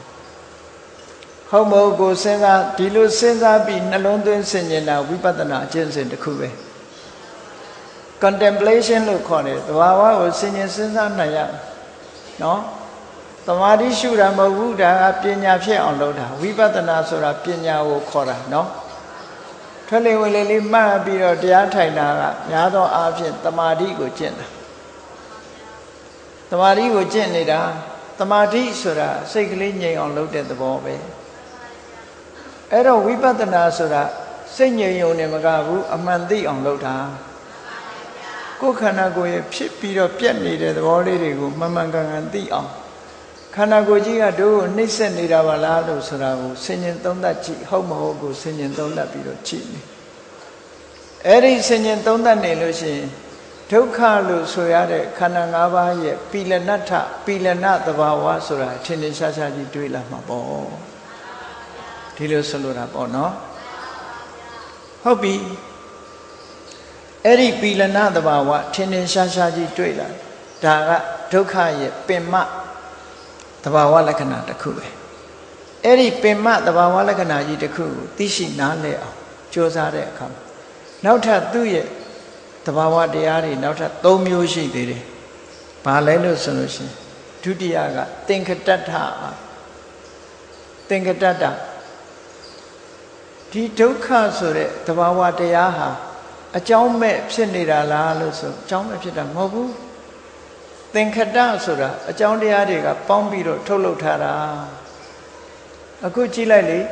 Speaker 1: ဟုတ်မဟုတ်ကိုစဉ်းစားဒီလိုစဉ်းစားပြီးနှလုံးသွင်းဆင်ခြင်တာဝိပဿနာအကျင့်စဉ်တစ်ခုပဲ contemplation လို့ခေါ်တယ်သဘာဝကိုဆင်ခြင်စဉ်းစားနိုင်ရနော်သမာဓိရှုတာမဟုတ်ဘူးဒါကပညာဖြစ်အောင်လုပ်တာဝိပဿနာဆိုတာပညာကိုခေါ်တာနော်ထွက်လေဝင်လေလေးမှတ်ပြီးတော့တရားထိုင်တာကများသောအားဖြင့်သမာဓိကိုကျင့်တာသမာဓိကိုကျင့်နေတာသမာဓိဆိုတာစိတ်ကလေးငြိမ်အောင်လုပ်တဲ့သဘောပဲအဲ့တော့ဝိပဿနာဆိုတာစိတ်ငြိမ်ုံနဲ့မကဘူးအမှန်သိအောင်လုပ်တာကိုယ်ခန္ဓာကိုယ်ရဲ့ဖြစ်ပြီးတော့ပြက်နေတဲ့သဘောလေးတွေကိုမှန်မှန်ကန်ကန်သိအောင်ခခန္ဓာကိုယ်ကြီးကတို့နှိမ့်ဆက်နေတာပါလားလို့ဆိုတာကိုဆင်ញင်သုံးသပ်ကြည့်ဟုတ်မဟုတ်ကိုဆင်ញင်သုံးသပ်ပြီးတော့ကြည့်နေအဲ့ဒီဆင်ញင်သုံးသပ်နေလို့ရှိရင်ဒုက္ခလို့ဆိုရတဲ့ခန္ဓာ၅ပါးရဲ့ပီလနတ္ထပီလနသဘာဝဆိုတာထင်ထင်ရှားရှားကြီးတွေ့လာမှာပေါ့ဒီလိုဆိုလိုတာပေါ့နော်ဟုတ်ပြီအဲ့ဒီပီလနသဘာဝထင်ထင်ရှားရှားကြီးတွေ့လာဒါကဒုက္ခရဲ့ပင်မသဘာဝလက္ခဏာတစ်ခုပဲအဲ့ဒီပင်မသဘာဝလက္ခဏာကြီးတစ်ခုကိုသိရှိနားလည်အောင်ကြိုးစားတဲ့အခါနောက်ထပ်သူ့ရဲ့သဘာဝတရားတွေနောက်ထပ်၃မျိုးရှိသေးတယ်။ဘာလဲလို့ဆိုလို့ရှိရင်ဒုတိယကသင်္ခတတ္ထသင်္ခတတ္တဒီဒုက္ခဆိုတဲ့သဘာဝတရားဟာအကြောင်းမဲ့ဖြစ်နေတာလားလို့ဆိုအကြောင်းမဲ့ဖြစ်တာမဟုတ်ဘူး။သင်္ခတဆိုတာအကြောင်းတရားတွေကပေါင်းပြီးတော့ထုတ်လုပ်ထားတာ။အခုကြည့်လိုက်လေ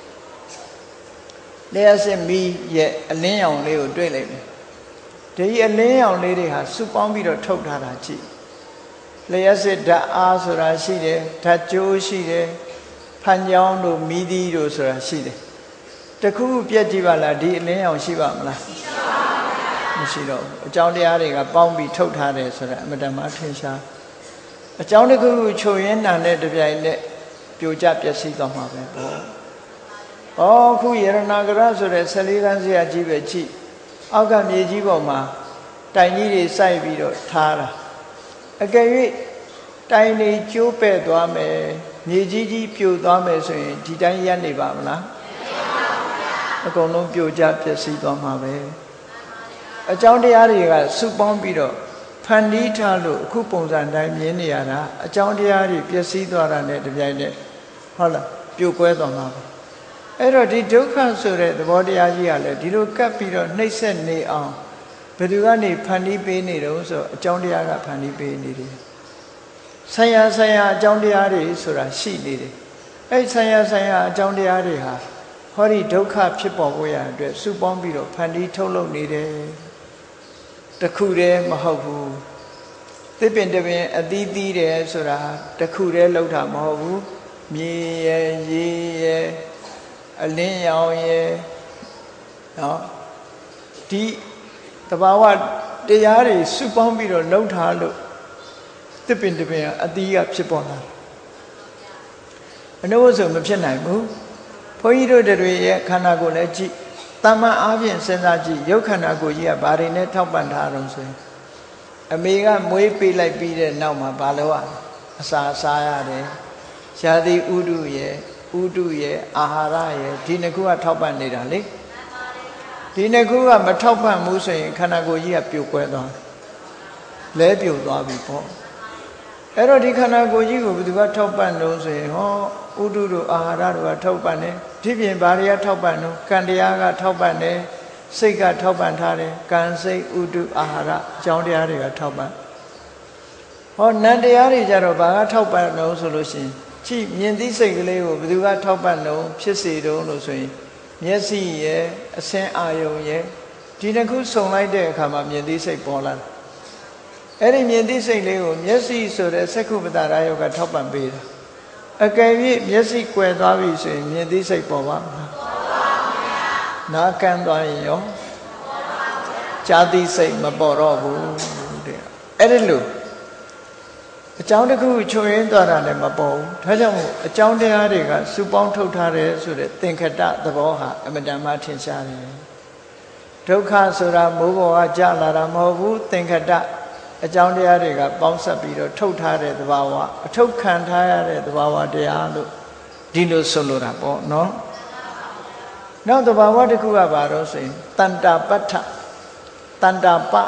Speaker 1: လျှက်စစ်မီးရဲ့အလင်းရောင်လေးကိုတွေ့လိုက်မယ်ဒီအလင်းရောင်လေးတွေဟာစုပေါင်းပြီးတော့ထုတ်ထားတာကြည့်လျှက်စစ်ဓာတ်အားဆိုတာရှိတယ်ဓာတ်ကြိုးရှိတယ်ဖန်ကြောင်းတို့မီးသီးတို့ဆိုတာရှိတယ်တခုခုပြက်ကြည့်ပါလားဒီအလင်းရောင်ရှိပါမလားမရှိတော့ဘူးအကြောင်းတရားတွေကပေါင်းပြီးထုတ်ထားတယ်ဆိုတာအမတန်မှထင်ရှားအကြောင်းတစ်ခုခုချုပ်ရင်းနာတဲ့တပြိုင်နက်ပြိုကျပျက်စီးသွားမှာပဲပေါ့ဩခုယေရနာဂရဆိုတဲ့ဆယ်လေးခန်းစရာကြီးပဲကြည့်အောက်ကမြေကြီးပေါ်မှာတိုင်ကြီးတွေစိုက်ပြီးတော့ထားတာအကယ်၍တိုင်တွေကျိုးပဲ့သွားမယ်မြေကြီးကြီးပြိုသွားမယ်ဆိုရင်ဒီတိုင်းရပ်နေပါမလားအကုန်လုံးပြိုကျပျက်စီးသွားမှာပဲအကြောင်းတရားတွေကစုပေါင်းပြီးတော့ဖန်တီးထားလို့အခုပုံစံတိုင်းမြင်နေရတာအကြောင်းတရားတွေပျက်စီးသွားတာနဲ့တပြိုင်တည်းဟုတ်လားပြိုကွဲသွားမှာပဲအဲ့တော့ဒီဒုက္ခဆိုတဲ့သဘောတရားကြီးကလည်းဒီလိုကပ်ပြီးတော့နှိမ့်ဆက်နေအောင်ဘယ်သူကနေဖန်တီးပေးနေတော့ဆိုအကြောင်းတရားကဖန်တီးပေးနေတယ်ဆံရဆံရအကြောင်းတရားတွေဆိုတာရှိနေတယ်အဲ့ဆံရဆံရအကြောင်းတရားတွေဟာဟောဒီဒုက္ခဖြစ်ပေါ်ဖို့ရအတွက်စုပေါင်းပြီးတော့ဖန်တီးထုတ်လုပ်နေတယ်တခုတည်းမဟုတ်ဘူးသစ်ပင်တပင်အသီးသီးတယ်ဆိုတာတခုတည်းလောက်တာမဟုတ်ဘူးမြေရယ်ရေရယ်အလင်းရောင်ရဲ့နော်ဒီတဘာဝတရားတွေစုပေါင်းပြီးတော့လှုပ်ထားလို့သစ်ပင်တပင်အသီးကဖြစ်ပေါ်လာအနုဝဆိုမဖြစ်နိုင်ဘူးဘုန်းကြီးတို့တွေရဲ့ခန္ဓာကိုယ်လည်းကြည့်တမန်အားဖြင့်စဉ်းစားကြည့်ရုပ်ခန္ဓာကိုယ်ကြီးကဘာတွေနဲ့ထောက်ပံ့ထားတော့ဆိုရင်အမေကမွေးပေးလိုက်ပြီးတဲ့နောက်မှာဘာလို့ ਆ အစာစားရတယ်ရှားသည်ဥဒုရဲ့ဥဒုရဲ့အာဟာရရဲ့ဒီနှစ်ခုကထောက်ပံ့နေတာလေဒီနှစ်ခုကမထောက်ပံ့ဘူးဆိုရင်ခန္ဓာကိုယ်ကြီးကပြိုကွဲသွားလဲပြိုသွားပြီပေါ့အဲ့တော့ဒီခန္ဓာကိုယ်ကြီးကိုဘယ်သူကထောက်ပံ့လို့ဆိုရင်ဟောဥဒုတို့အာဟာရတို့ကထောက်ပံ့တယ်ဒီပြင်ဘာတွေကထောက်ပံ့လို့ကံတရားကထောက်ပံ့တယ်စိတ်ကထောက်ပံ့ထားတယ်ကံစိတ်ဥဒုအာဟာရအကြောင်းတရားတွေကထောက်ပံ့ဟောနံတရားတွေကြတော့ဘာကထောက်ပံ့လို့ဆိုလို့ရှိရင်ကြည့်မြင်သိစိတ်ကလေးကိုဘယ်သူကထောက်ပံ့လို့ဖြစ်စေတုံးလို့ဆိုရင်မျက်စိရဲ့အစင်းအာယုံရဲ့ဒီတစ်ခုစုံလိုက်တဲ့အခါမှာမြင်သိစိတ်ပေါ်လာအဲ့ဒီမြင်သိစိတ်လေးကိုမျက်စိဆိုတဲ့သက္ကုပ္ပတရာယောကထောက်ပံ့ပေးတာအကယ်၍မျက်စိကွယ်သွားပြီဆိုရင်မြင်သိစိတ်ပေါ်ပါမလားပေါ်ပါဗျာနားကန်းသွားရင်ရောပေါ်ပါဗျာကြားသိစိတ်မပေါ်တော့ဘူးတဲ့အဲ့ဒီလိုအကြောင်းတစ်ခုချုပ်ရင်းသွားတာလည်းမပေါ်ဘူးဒါကြောင့်မို့အကြောင်းတရားတွေကစုပေါင်းထုတ်ထားတယ်ဆိုတဲ့သင်္ခတသဘောဟာအမတန်မှထင်ရှားတယ်ဒုက္ခဆိုတာမိုးပေါ်ကကြလာတာမဟုတ်ဘူးသင်္ခတအကြောင်းတရားတွေကပေါင်းစပ်ပြီးတော့ထုတ်ထားတဲ့သဘာဝအထုတ်ခံထားရတဲ့သဘာဝတရားလို့ဒီလိုဆိုလိုတာပေါ့နော်နောက်သဘာဝတစ်ခုကဘာလို့ဆိုရင်တန်တာပဋ္ဌတန်တာပ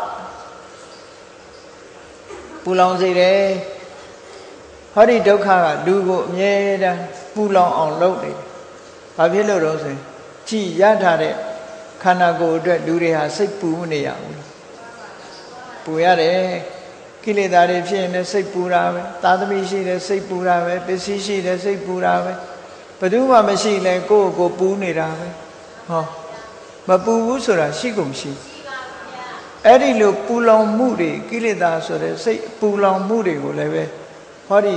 Speaker 1: ပူလောင်စေတယ်ဟောဒီဒုက္ခကလူကိုအမြဲတမ်းပူလောင်အောင်လုပ်နေတယ်ဘာဖြစ်လို့တော့ဆိုရင်ကြည်ရထားတဲ့ခန္ဓာကိုယ်အတွက်လူတွေဟာစိတ်ပူနေရဘူးပူရတယ်ကိလေသာတွေဖြစ်ရင်လည်းစိတ်ပူတာပဲသာသမီရှိတယ်စိတ်ပူတာပဲပစ္စည်းရှိတယ်စိတ်ပူတာပဲဘယ်သူမှမရှိလဲကိုယ့်ကိုယ်ပူနေတာပဲဟောမပူဘူးဆိုတာရှိကုန်ရှိအဲ့ဒီလိုပူလောင်မှုတွေကိလေသာဆိုတဲ့စိတ်ပူလောင်မှုတွေကိုလည်းပဲဟောဒီ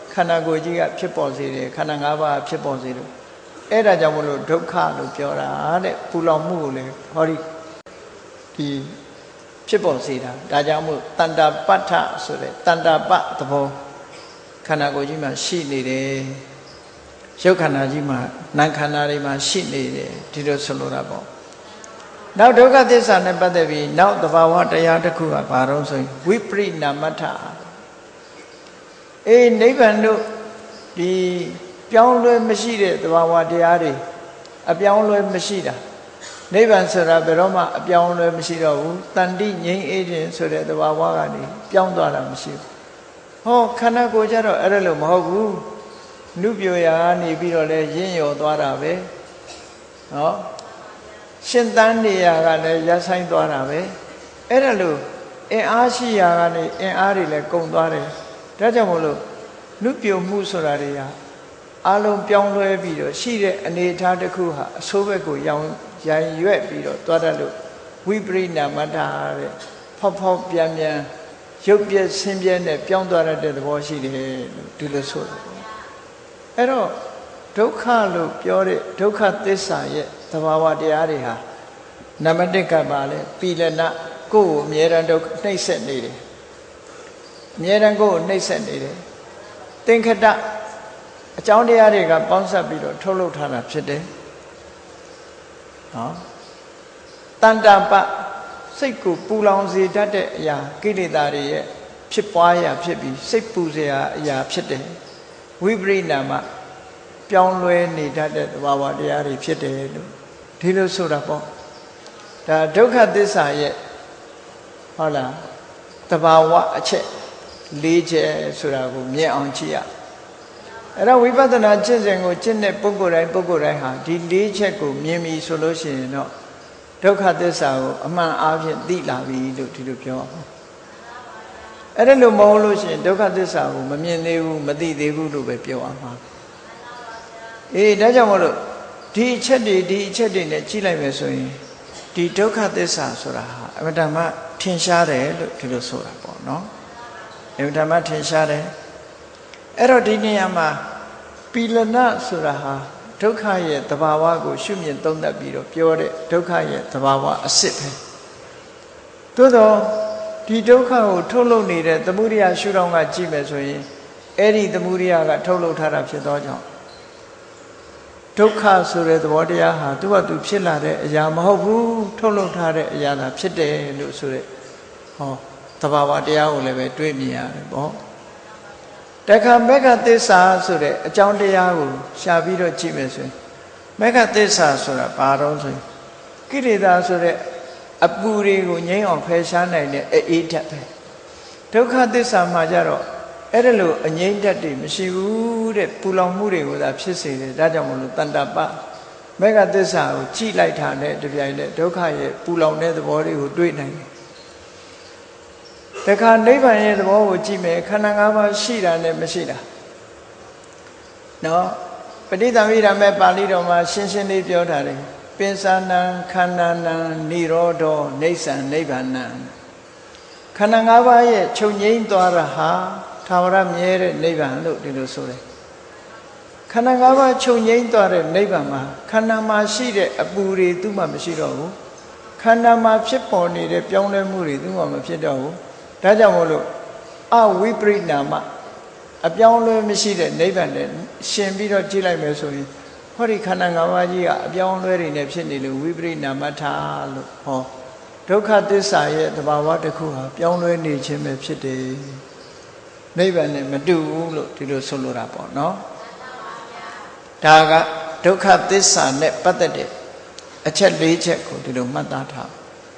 Speaker 1: ခန္ဓာကိုယ်ကြီးကဖြစ်ပေါ်စေတယ်ခန္ဓာ၅ပါးဖြစ်ပေါ်စေလို့အဲ့ဒါကြောင့်မလို့ဒုက္ခလို့ပြောတာတဲ့ပူလောင်မှုကိုလေဟောဒီဒီဖြစ်ပေါ်စေတာဒါကြောင့်မို့တဏ္ဍပဋ္ဌဆိုတဲ့တဏ္ဍပသဘောခန္ဓာကိုယ်ကြီးမှာရှိနေတယ်ရုပ်ခန္ဓာကြီးမှာနာမ်ခန္ဓာတွေမှာရှိနေတယ်ဒီလိုဆိုလိုတာပေါ့နောက်ဒုက္ခသစ္စာနဲ့ပတ်သက်ပြီးနောက်သဘာဝတရားတစ်ခုကဘာလို့ဆိုရင်ဝိပရိနာမထအေးနိဗ္ဗာန်တို့ဒီပြောင်းလဲမရှိတဲ့သဘာဝတရားတွေအပြောင်းလဲမရှိတာနိဗ္ဗာန်ဆိုတာဘယ်တော့မှအပြောင်းလဲမရှိတော့ဘူးတန်တိငြိမ်းအေးခြင်းဆိုတဲ့သဘာဝကနေပြောင်းသွားတာမရှိဘူးဟောခန္ဓာကိုယ်ကြတော့အဲ့ဒါလို့မဟုတ်ဘူးနုပြိုရာကနေပြီးတော့လဲရင့်ရော်သွားတာပဲဟောရှင်သန်နေရာကလည်းရဆိုင်သွားတာပဲအဲ့ဒါလို့အင်အားရှိရာကနေအင်အားတွေလည်းကုန်သွားတယ်ဒါကြောင့်မို့လို့နုပြိုမှုဆိုတာတွေကအလုံးပြောင်းလဲပြီးတော့ရှိတဲ့အနေအထားတစ်ခုဟာအဆိုးဘက်ကိုရောင်ရန်ရွက်ပြီးတော့သွားတတ်လို့ဝိပရိနာမတ္ထတဲ့ဖောက်ဖောက်ပြန်ပြန်ရုပ်ပြည့်ဆင်းပြည့်နဲ့ပြောင်းသွားတဲ့သဘောရှိတယ်လို့ဒီလိုဆိုတာအဲ့တော့ဒုက္ခလို့ပြောတဲ့ဒုက္ခသစ္စာရဲ့သဘာဝတရားတွေဟာနံပါတ်တစ်ကပါလဲပီလနကိုယ်ကိုအမြဲတမ်းဒုက္ခနှိမ့်ဆက်နေတယ်အမြဲတမ်းကိုယ်ကိုနှိမ့်ဆက်နေတယ်သင်္ခတအကြောင်းတရားတွေကပေါင်းစပ်ပြီးတော့ထုတ်လုပ်ထားတာဖြစ်တယ်နော်တဏ္ဍပစိတ်ကိုပူလောင်စေတတ်တဲ့အရာကိလေသာတွေရဲ့ဖြစ်ပွားရာဖြစ်ပြီးစိတ်ပူစရာအရာဖြစ်တယ်ဝိပရိနာမပြောင်းလဲနေတတ်တဲ့သဘာဝတရားတွေဖြစ်တယ်လို့ဒီလိုဆိုတာပေါ့ဒါဒုက္ခသစ္စာရဲ့ဟုတ်လားသဘာဝအချက်၄ချက်ဆိုတာကိုမြင်အောင်ကြည့်ရအဲ့တော့ဝိပဿနာကျင့်စဉ်ကိုကျင့်တဲ့ပုဂ္ဂိုလ်တိုင်းပုဂ္ဂိုလ်တိုင်းဟာဒီ၄ချက်ကိုမြင်ပြီဆိုလို့ရှိရင်တော့ဒုက္ခသစ္စာကိုအမှန်အားဖြင့်သိလာပြီလို့ဒီလိုပြောအဲ့ဒါလို့မဟုတ်လို့ရှိရင်ဒုက္ခသစ္စာကိုမမြင်သေးဘူးမသိသေးဘူးလို့ပဲပြောအောင်ပါအေးဒါကြောင့်မလို့ဒီအချက်တွေဒီအချက်တွေနဲ့ကြည့်လိုက်မယ်ဆိုရင်ဒီဒုက္ခသစ္စာဆိုတာဟာအမှန်တမ်းထင်ရှားတယ်လို့ဒီလိုဆိုတာပေါ့နော်အမှန်တမ်းထင်ရှားတယ်အဲ့တော့ဒီနေရာမှာပီလနဆိုတာဟာဒုက္ခရဲ့သဘာဝကိုရှုမြင်သုံးသပ်ပြီးတော့ပြောတဲ့ဒုက္ခရဲ့သဘာဝအစစ်ပဲသို့တော့ဒီဒုက္ခကိုထုတ်လုပ်နေတဲ့သမုဒိယရှုထောင့်ကကြည့်မယ်ဆိုရင်အဲ့ဒီသမုဒိယကထုတ်လုပ်ထားတာဖြစ်သောကြောင့်ဒုက္ခဆိုတဲ့သဘောတရားဟာသူ့ဟာသူဖြစ်လာတဲ့အရာမဟုတ်ဘူးထုတ်လုပ်ထားတဲ့အရာသာဖြစ်တယ်လို့ဆိုတဲ့ဟောသဘာဝတရားကိုလည်းပဲတွေးမြင်ရတယ်ပေါ့တခါမေဃသစ္စာဆိုတဲ့အကြောင်းတရားကိုရှာပြီးတော့ကြည့်မယ်ဆိုရင်မေဃသစ္စာဆိုတာဘာတော့ဆိုရင်ကိလေသာဆိုတဲ့အပူတွေကိုငြိမ်းအောင်ဖယ်ရှားနိုင်တဲ့အေးဓာတ်ပဲဒုက္ခသစ္စာမှာကြတော့အဲ့ဒါလို့အငြိမ့်ဓာတ်တွေမရှိဘူးတဲ့ပူလောင်မှုတွေကိုသာဖြစ်စေတယ်ဒါကြောင့်မလို့တဏ္ဍပမေဃသစ္စာကိုကြည့်လိုက်တာနဲ့တပြိုင်နက်ဒုက္ခရဲ့ပူလောင်တဲ့သဘောတွေကိုတွေ့နိုင်တယ်တခါနိဗ္ဗာန်ရဲ့သဘောကိုကြည့်မယ်ခန္ဓာ၅ပါးရှိတာနဲ့မရှိတာနော်ပဋိသမိဓမ္မေပါဠိတော်မှာရှင်းရှင်းလေးပြောထားတယ်ပင်စနံခန္ဓာနံនិရောဓောနေဆံနိဗ္ဗာန်ခန္ဓာ၅ပါးရဲ့ချုပ်ငြိမ်းသွားတာဟာသာဝရမြဲတဲ့နိဗ္ဗာန်လို့ဒီလိုဆိုတယ်ခန္ဓာ၅ပါးချုပ်ငြိမ်းသွားတဲ့နိဗ္ဗာန်မှာခန္ဓာမှာရှိတဲ့အပူတွေသူ့မှာမရှိတော့ဘူးခန္ဓာမှာဖြစ်ပေါ်နေတဲ့ပြောင်းလဲမှုတွေသူ့မှာမဖြစ်တော့ဘူးဒါကြောင့်မို့လို့အဝိပရိနာမအပြောင်းလဲမရှိတဲ့နိဗ္ဗာန်နဲ့ရှင်ပြီးတော့ကြည့်လိုက်မယ်ဆိုရင်ဟောဒီခန္ဓာ၅ပါးကြီးကအပြောင်းလဲတွေနဲ့ဖြစ်နေလို့ဝိပရိနာမထလို့ဟောဒုက္ခသစ္စာရဲ့သဘာဝတစ်ခုဟာပြောင်းလဲနေခြင်းပဲဖြစ်တယ်နိဗ္ဗာန်နဲ့မတူဘူးလို့ဒီလိုဆိုလိုတာပေါ့နော်ဒါကဒုက္ခသစ္စာနဲ့ပတ်သက်တဲ့အချက်၄ချက်ကိုဒီလိုမှတ်သားထား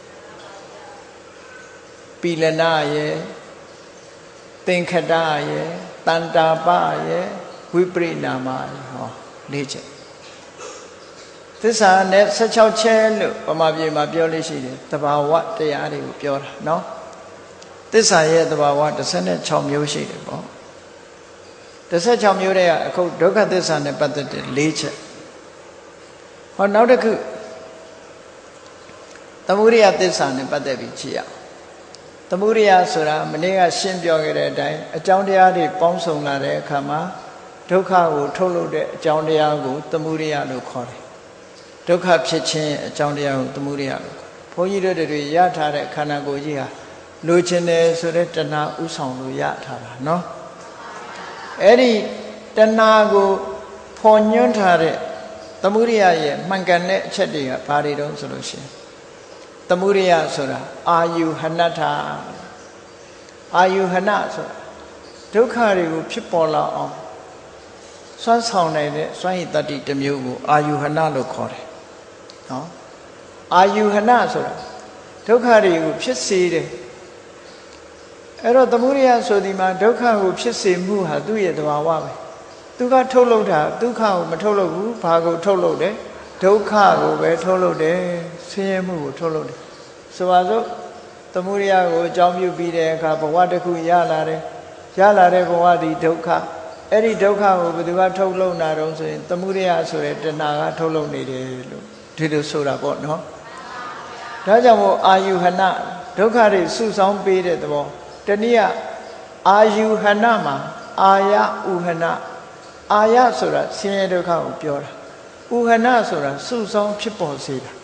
Speaker 1: ပီလနာရဲ့သင်္ခတရဲ့တဏ္ဍပရဲ့ဝိပရိနာမရဲ့ဟော၄ချက်သစ္စာနဲ့၁၆ချက်လို့ပမာပြေမှာပြောလို့ရှိတယ်သဘာဝတရားတွေကိုပြောတာနော်သစ္စာရဲ့သဘာဝ၁၆မျိုးရှိတယ်ပေါ့၁၆မျိုးတည်းကအခုဒုက္ခသစ္စာနဲ့ပတ်သက်တဲ့၄ချက်ဟောနောက်တစ်ခုသမုဒိယသစ္စာနဲ့ပတ်သက်ပြီးကြည့်ရအောင်သမုဒိယဆိုတာမနေ့ကရှင်းပြောခဲ့တဲ့အတိုင်းအကြောင်းတရားတွေပေါင်းစုံလာတဲ့အခါမှာဒုက္ခကိုထုတ်လုပ်တဲ့အကြောင်းတရားကိုသမုဒိယလို့ခေါ်တယ်ဒုက္ခဖြစ်ခြင်းအကြောင်းတရားကိုသမုဒိယလို့ခေါ်ဘုန်းကြီးတို့တွေရထားတဲ့ခန္ဓာကိုယ်ကြီးဟာလိုချင်တယ်ဆိုတဲ့တဏှာဥဆောင်လို့ရထားတာနော်အဲ့ဒီတဏှာကိုဖော်ညွှန်းထားတဲ့သမုဒိယရဲ့မှန်ကန်တဲ့အချက်တွေကဘာတွေတုံးဆိုလို့ရှိရင်သမုဒိယဆိုတာအာယုဟနထအာယုဟနဆိုတာဒုက္ခတွေကိုဖြစ်ပေါ်လာအောင်စွမ်းဆောင်နိုင်တဲ့စွမ်းရည်တတ္တိတစ်မျိုးကိုအာယုဟနလို့ခေါ်တယ်နော်အာယုဟနဆိုတာဒုက္ခတွေကိုဖြစ်စေတယ်အဲ့တော့သမုဒိယဆိုဒီမှာဒုက္ခကိုဖြစ်စေမှုဟာသူ့ရဲ့သဘာဝပဲသူကထုတ်လုပ်တာဒုက္ခကိုမထုတ်လုပ်ဘူးဘာကိုထုတ်လုပ်တယ်ဒုက္ခကိုပဲထုတ်လုပ်တယ်ဆင်းရဲမှုကိုထုတ်လုပ်တယ်ဆိုပါစို့သမုဒိယကိုအကြောင်းပြုပြီးတဲ့အခါဘဝတစ်ခုရလာတယ်ရလာတဲ့ဘဝဒီဒုက္ခအဲ့ဒီဒုက္ခကိုဘယ်သူကထုတ်လုပ်နာတော့ဆိုရင်သမုဒိယဆိုတဲ့တဏှာကထုတ်လုပ်နေတယ်လို့ဒီလိုဆိုတာပေါ့နော်ဒါကြောင့်မို့အာယုဟနဒုက္ခတွေစုဆောင်းပေးတဲ့သဘောတနည်းအာယုဟနမှာအာယဥဟနအာယဆိုတာဆင်းရဲဒုက္ခကိုပြောတာဥဟနဆိုတာစုဆောင်းဖြစ်ပေါ်စေတာ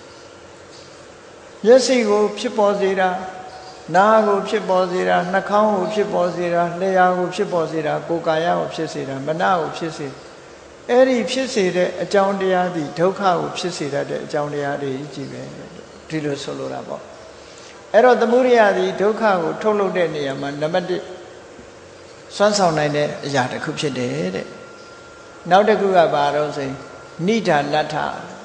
Speaker 1: မျက်စိကိုဖြစ်ပေါ်စေတာနားကိုဖြစ်ပေါ်စေတာနှာခေါင်းကိုဖြစ်ပေါ်စေတာလျှာကိုဖြစ်ပေါ်စေတာကိုယ်ကာယကိုဖြစ်စေတာမနကိုဖြစ်စေအဲ့ဒီဖြစ်စေတဲ့အကြောင်းတရားဒီဒုက္ခကိုဖြစ်စေတတ်တဲ့အကြောင်းတရားတွေကြီးပဲဒီလိုဆိုလိုတာပေါ့အဲ့တော့သမုဒိယဒီဒုက္ခကိုထုတ်လုပ်တဲ့နေရာမှာနံပါတ်တစ်စွမ်းဆောင်နိုင်တဲ့အရာတစ်ခုဖြစ်တယ်တဲ့နောက်တစ်ခုကဘာတော့ဆိုရင်နိဒာနထ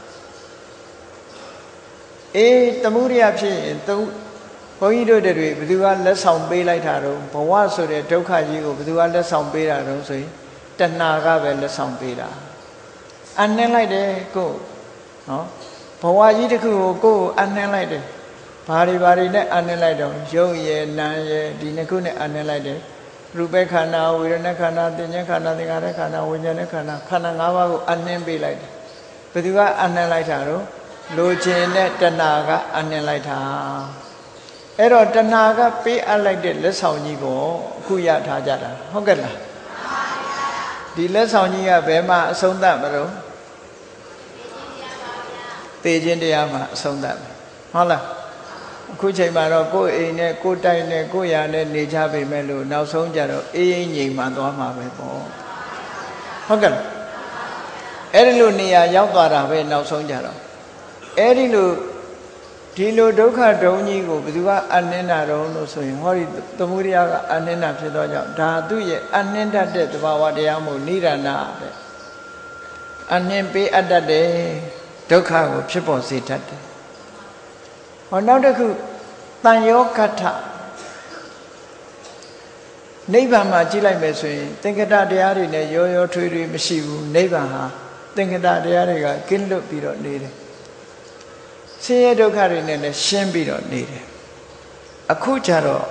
Speaker 1: အေးသမုဒိယဖြစ်ရင်သူဘုန်းကြီးတို့တွေဘယ်သူကလက်ဆောင်ပေးလိုက်တာတော့ဘဝဆိုတဲ့ဒုက္ခကြီးကိုဘယ်သူကလက်ဆောင်ပေးတာတော့ဆိုရင်တဏှာကပဲလက်ဆောင်ပေးတာအနှင်းလိုက်တယ်ကိုနော်ဘဝကြီးတစ်ခုကိုကိုယ်အနှင်းလိုက်တယ်ဘာတွေဘာတွေနဲ့အနှင်းလိုက်တော့ရုပ်ရယ်နာမ်ရယ်ဒီနှစ်ခုနဲ့အနှင်းလိုက်တယ်ရူပခန္ဓာဝေဒနာခန္ဓာသင်္ညေခန္ဓာသင်္ခါရခန္ဓာဝိညာဉ်ခန္ဓာခန္ဓာ၅ပါးကိုအနှင်းပေးလိုက်တယ်ဘယ်သူကအနှင်းလိုက်တာတော့လိုချင်တဲ့တဏှာကအနှင်းလိုက်တာအဲ့တော့တဏှာကပေးအပ်လိုက်တဲ့လက်ဆောင်ကြီးကိုအခုရထားကြတာဟုတ်ကဲ့လားဒီလက်ဆောင်ကြီးကဘယ်မှာအဆုံးသတ်မလို့သေခြင်းတရားမှာအဆုံးသတ်မယ်ဟုတ်လားအခုချိန်မှာတော့ကိုယ်အိမ်နဲ့ကိုယ်တိုက်နဲ့ကိုယ်ရာနဲ့နေကြပေမဲ့လို့နောက်ဆုံးကြတော့အေးအေးငြိမ်မှသွားမှာပဲပေါ့ဟုတ်ကဲ့အဲ့ဒီလိုနေရာရောက်သွားတာပဲနောက်ဆုံးကြတော့အဲ့ဒီလိုဒီလိုဒုက္ခဒုံကြီးကိုဘယ်သူကအနှင်းတာတော့လို့ဆိုရင်ဟောဒီသမုဒိယကအနှင်းတာဖြစ်တော့ကြောင့်ဒါသူ့ရဲ့အနှင်းတတ်တဲ့သဘာဝတရားမို့နိဒာနတဲ့အနှင်းပေးအပ်တတ်တယ်ဒုက္ခကိုဖြစ်ပေါ်စေတတ်တယ်ဟောနောက်တစ်ခုတန်ယောကထနိဗ္ဗာန်မှာကြည့်လိုက်မယ်ဆိုရင်သင်္ကတတရားတွေနဲ့ရောရောထွေးထွေးမရှိဘူးနိဗ္ဗာန်ဟာသင်္ကတတရားတွေကကင်းလွတ်ပြီးတော့နေတယ်ဆင်းရဲဒုက္ခတွေနဲ့လည်းရှင်းပြီးတော့နေတယ်အခုကျတော့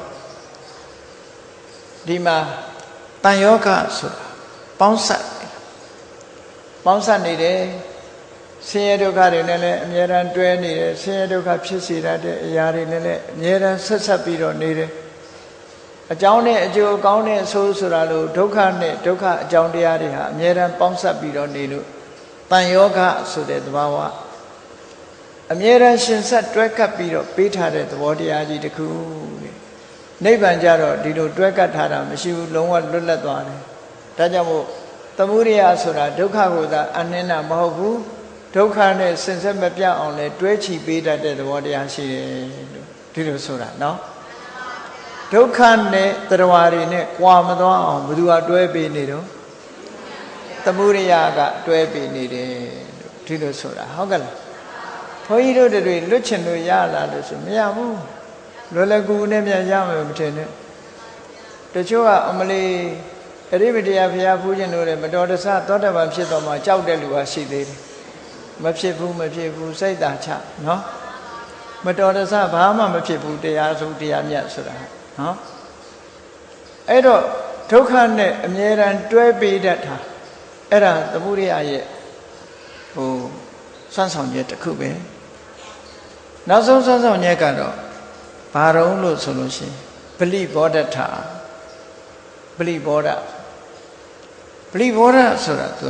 Speaker 1: ဒီမှာတန်ယောဂဆိုတာပေါင်းစပ်ပေါင်းစပ်နေတယ်ဆင်းရဲဒုက္ခတွေနဲ့လည်းအမြဲတမ်းတွဲနေတယ်ဆင်းရဲဒုက္ခဖြစ်စေတဲ့အရာတွေနဲ့လည်းအမြဲတမ်းဆက်ဆက်ပြီးတော့နေတယ်အကြောင်းနဲ့အကျိုးအကောင်းနဲ့အဆိုးဆိုတာလို့ဒုက္ခနဲ့ဒုက္ခအကြောင်းတရားတွေဟာအမြဲတမ်းပေါင်းစပ်ပြီးတော့နေလို့တန်ယောဂဆိုတဲ့သဘာဝအမြဲတမ်းရှင်ဆက်တွဲကပ်ပြီးတော့ပေးထားတဲ့သဘောတရားကြီးတစ်ခုတဲ့နိဗ္ဗာန်ကြတော့ဒီလိုတွဲကပ်ထားတာမရှိဘူးလုံးဝလွတ်လပ်သွားတယ်ဒါကြောင့်မို့သမုဒိယဆိုတာဒုက္ခကိုသာအနှင်းတာမဟုတ်ဘူးဒုက္ခနဲ့ဆင်ဆက်မပြတ်အောင်လဲတွဲချီပေးတတ်တဲ့သဘောတရားရှိတယ်လို့ဒီလိုဆိုတာနော်ဒုက္ခနဲ့တရားတွေနဲ့ကြွာမသွားအောင်ဘယ်သူကတွဲပေးနေတော့သမုဒိယကတွဲပေးနေတယ်လို့ဒီလိုဆိုတာဟုတ်ကဲ့လားဘုန်းကြီးတို့တွေလွတ်ချင်လို့ရလာလို့ဆိုမရဘူးလွယ်လွယ်ကူကူနဲ့မြန်ရမယ်မထင်နဲ့တချို့ကအမလီအရိပတရားဘုရားဖူးခြင်းတို့လည်းမတော်တဆသောတပန်ဖြစ်တော့မှကြောက်တဲ့လူကရှိသေးတယ်မဖြစ်ဘူးမဖြစ်ဘူးစိတ်သာချနော်မတော်တဆဘာမှမဖြစ်ဘူးတရားဆုံးတရားမြတ်ဆိုတာနော်အဲ့တော့ဒုက္ခနဲ့အမြဲတမ်းတွဲပေးတတ်တာအဲ့ဒါသမုဒိယရဲ့ဟိုစွမ်းဆောင်ချက်တစ်ခုပဲနောက်ဆုံးစွမ်းဆောင်ချက်ကတော့ဘာရုံးလို့ဆိုလို့ရှိရင်ပလိဘောဓထပလိဘောဓပလိဘောဓဆိုတာသူ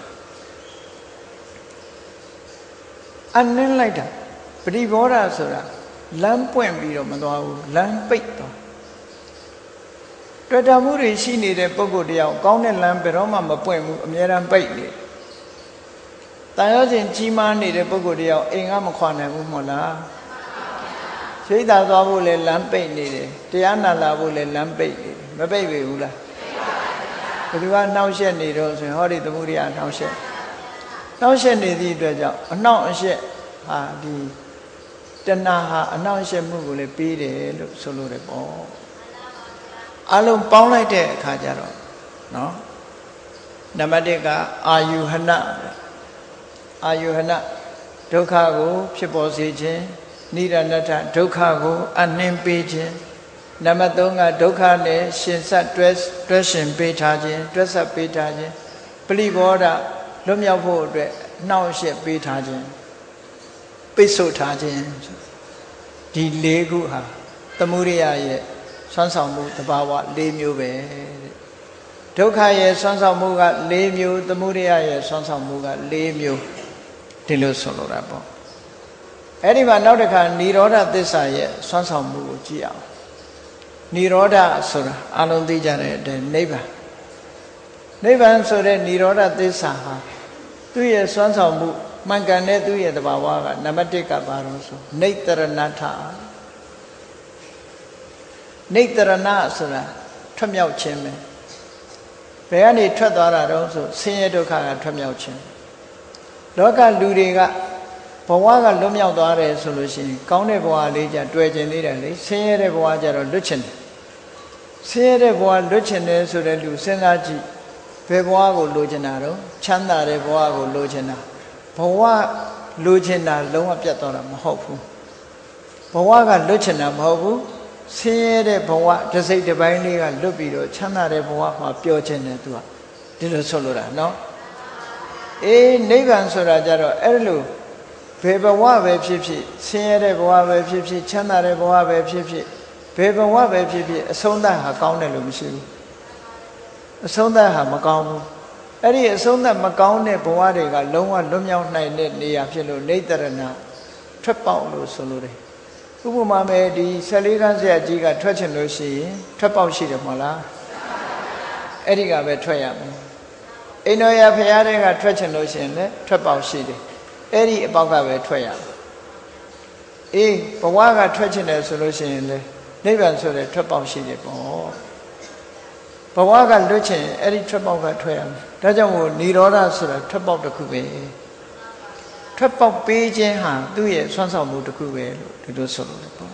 Speaker 1: ကအနင်းလိုက်တာပရိဘောဓဆိုတာလမ်းပွင့်ပြီးတော့မသွားဘူးလမ်းပိတ်သွားတွေ့တာမှုတွေရှိနေတဲ့ပုဂ္ဂိုလ်တယောက်ကောင်းတဲ့လမ်းဘယ်တော့မှမပွင့်ဘူးအမြဲတမ်းပိတ်နေတန်ရောစဉ်ကြီးမားနေတဲ့ပုဂ္ဂိုလ်တယောက်အိမ်ကမခွာနိုင်ဘူးမဟုတ်လားရှိတာသွားဖို့လဲလမ်းပိတ်နေတယ်တရားနာလာဖို့လဲလမ်းပိတ်နေတယ်မပိတ်ပေဘူးလားဘယ်သူကနှောက်ယှက်နေတော့ဆိုရင်ဟောဒီသမုဒိယနှောက်ယှက်နှောက်ယှက်နေသည့်အတွက်ကြောင့်အနှောက်အယှက်ဟာဒီတဏှာဟာအနှောက်အယှက်မှုကိုလည်းပေးတယ်လို့ဆိုလို့ရတယ်ပေါ့အလုံးပေါင်းလိုက်တဲ့အခါကျတော့နော်နံပါတ်တစ်ကအာယုဟနအာယုဟနဒုက္ခကိုဖြစ်ပေါ်စေခြင်းနိရဏထဒုက္ခကိုအနှင်းပေးခြင်းနံပါတ်သုံးကဒုက္ခနဲ့ရှင်ဆက်တွဲတွဲရှင်ပေးထားခြင်းတွဲဆက်ပေးထားခြင်းပလိဘောဓလွတ်မြောက်ဖို့အတွက်နှောင့်ယှက်ပေးထားခြင်းပိတ်ဆို့ထားခြင်းဒီလေးခုဟာသမုဒိယရဲ့ဆွမ်းဆောင်မှုသဘာဝ၄မျိုးပဲတဲ့ဒုက္ခရဲ့ဆွမ်းဆောင်မှုက၄မျိုးသမုဒိယရဲ့ဆွမ်းဆောင်မှုက၄မျိုးဒီလိုဆိုလိုတာပေါ့အဲ့ဒီမှာနောက်တစ်ခါនិရောဓသစ္စာရဲ့ဆွမ်းဆောင်မှုကိုကြည့်အောင်និရောဓဆိုတာအလုံးသိကြတဲ့အတိုင်းနိဗ္ဗာန်နိဗ္ဗာန်ဆိုတဲ့និရောဓသစ္စာဟာသူ့ရဲ့ဆွမ်းဆောင်မှုမှန်ကန်တဲ့သူ့ရဲ့သဘာဝကနံပါတ်တစ်ကဘာလို့ဆိုနေတရဏထနေတရဏဆိုတာထွက်မြောက်ခြင်းပဲဘယ်ကနေထွက်သွားတာတော့ဆိုဆင်းရဲဒုက္ခကထွက်မြောက်ခြင်းလောကလူတွေကဘဝကလွတ်မြောက်သွားတယ်ဆိုလို့ရှိရင်ကောင်းတဲ့ဘဝလေးကြတွေ့ကျင်သေးတယ်လေဆင်းရဲတဲ့ဘဝကြတော့လွတ်ချင်တယ်ဆင်းရဲတဲ့ဘဝလွတ်ချင်တယ်ဆိုတဲ့လူစဉ်းစားကြည့်ဘယ်ဘဝကိုလိုချင်တာတော့ချမ်းသာတဲ့ဘဝကိုလိုချင်တာဘဝလိုချင်တာလုံးဝပြတ်သွားတာမဟုတ်ဘူးဘဝကလွတ်ချင်တာမဟုတ်ဘူးဆင်းရဲတဲ့ဘဝတစ်စိတ်တစ်ပိုင်းလေးကလွတ်ပြီးတော့ချမ်းသာတဲ့ဘဝမှာပျော်ချင်တယ်သူကဒီလိုဆိုလိုတာနော်အေးနိဗ္ဗာန်ဆိုတာကြတော့အဲ့လိုဘယ်ဘဝပဲဖြစ်ဖြစ်ဆင်းရဲတဲ့ဘဝပဲဖြစ်ဖြစ်ချမ်းသာတဲ့ဘဝပဲဖြစ်ဖြစ်ဘယ်ဘဝပဲဖြစ်ဖြစ်အဆုံးသတ်ဟာကောင်းတယ်လို့မရှိဘူးအဆုံးသတ်ဟာမကောင်းဘူးအဲ့ဒီအဆုံးသတ်မကောင်းတဲ့ဘဝတွေကလုံးဝလွတ်မြောက်နိုင်တဲ့နေရာဖြစ်လို့နေတရဏထွက်ပေါက်လို့ဆိုလိုတယ်ဥပမာမဲ့ဒီဆယ်လေးခန်းဆရာကြီးကထွက်ချင်လို့ရှိရင်ထွက်ပေါက်ရှိတယ်မဟုတ်လားအဲ့ဒီကပဲထွက်ရမယ်အိမ်တော်ရဖရာတွေကထွက်ချင်လို့ရှိရင်လည်းထွက်ပေါက်ရှိတယ်အဲ့ဒီအပေါက်ကပဲထွက်ရမယ်အေးဘဝကထွက်ချင်တယ်ဆိုလို့ရှိရင်လည်းနိဗ္ဗာန်ဆိုတဲ့ထွက်ပေါက်ရှိတယ်ပေါ့ဘဝကလွတ်ချင်အဲ့ဒီထွက်ပေါက်ကထွက်ရမယ်ဒါကြောင့်မို့និရောဓဆိုတာထွက်ပေါက်တစ်ခုပဲထွက်ပေါက်ပေးခြင်းဟာသူ့ရဲ့ဆွမ်းဆောင်မှုတစ်ခုပဲလို့ဒီလိုဆိုလို့ပေါ့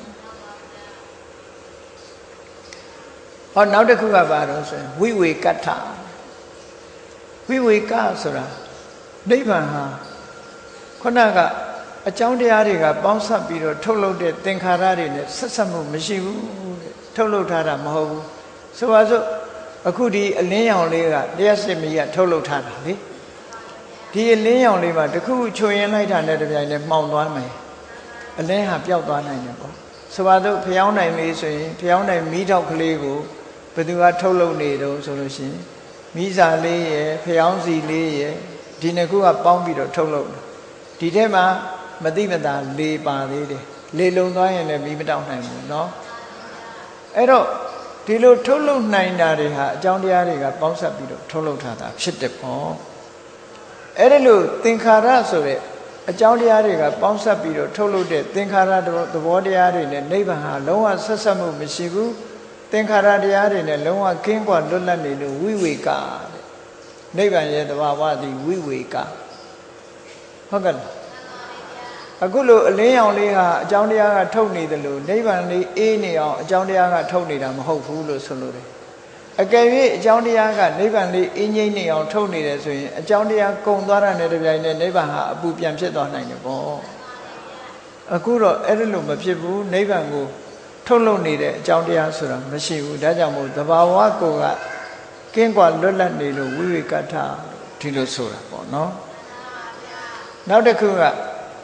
Speaker 1: ဟောနောက်တစ်ခုကဘာလို့ဆိုရင်ဝိဝေကတ္ထဝိဝေကဆိုတာနိဗ္ဗာန်ဟာခုနကအကြောင်းတရားတွေကပေါင်းစပ်ပြီးတော့ထုတ်လုပ်တဲ့သင်္ခါရတွေနဲ့ဆက်ဆက်မှုမရှိဘူးတဲ့ထုတ်လုပ်ထားတာမဟုတ်ဘူးဆိုပါစို့အခုဒီအလင်းရောင်လေးကတရားစစ်မီးကထုတ်လုပ်ထားတာလေဒီအလင်းရောင်လေးမှာတခုချိုရင်လိုက်တာနဲ့တပြိုင်တည်းမှောင်သွားမယ်အလင်းဟာပျောက်သွားနိုင်တယ်ပေါ့ဆိုပါစို့ဖျောင်းနိုင်လေးဆိုရင်ဖျောင်းနိုင်မီးတောက်ကလေးကိုဘယ်သူကထုတ်လုပ်နေတော့ဆိုလို့ရှိရင်မီးစာလေးရယ်ဖျောင်းစီလေးရယ်ဒီနှစ်ခုကပေါင်းပြီးတော့ထုတ်လုပ်တယ်ဒီထဲမှာမတိမတာလေပါသေးတယ်လေလုံသွားရင်လည်းမီးမတောက်နိုင်ဘူးเนาะအဲ့တော့ဒီလိုထုတ်လုပ်နိုင်တာတွေဟာအကြောင်းတရားတွေကပေါင်းစပ်ပြီးတော့ထုတ်လုပ်ထားတာဖြစ်တယ်ပေါ့အဲ့ဒါလို့သင်္ခါရဆိုတဲ့အကြောင်းတရားတွေကပေါင်းစပ်ပြီးတော့ထုတ်လုပ်တဲ့သင်္ခါရသဘောတရားတွေနဲ့နိဗ္ဗာန်ဟာလုံးဝဆက်ဆက်မှုမရှိဘူးသင်္ခါရတရားတွေနဲ့လုံးဝကင်းကွာလွတ်လပ်နေလို့ဝိဝေကတဲ့နိဗ္ဗာန်ရဲ့သဘာဝသည်ဝိဝေကဟုတ်ကဲ့အခုလိုအလင်းရောင်လေးဟာအကြောင်းတရားကထုတ်နေတယ်လို့နိဗ္ဗာန်လေးအေးနေအောင်အကြောင်းတရားကထုတ်နေတာမဟုတ်ဘူးလို့ဆိုလိုတယ်အကယ်၍အကြောင်းတရားကနိဗ္ဗာန်လေးအင်းငိမ့်နေအောင်ထုတ်နေတယ်ဆိုရင်အကြောင်းတရားကုံသွားတာနဲ့တပြိုင်နက်နိဗ္ဗာန်ဟာအပူပြန်ဖြစ်သွားနိုင်တယ်ပေါ့အခုတော့အဲ့ဒါလို့မဖြစ်ဘူးနိဗ္ဗာန်ကိုထုတ်လုပ်နေတဲ့အကြောင်းတရားဆိုတာမရှိဘူးဒါကြောင့်မို့သဘာဝကိုကကင်းကွာလွတ်လပ်နေလို့ဝိဝေကထဒီလိုဆိုတာပေါ့နော်နောက်တစ်ခုက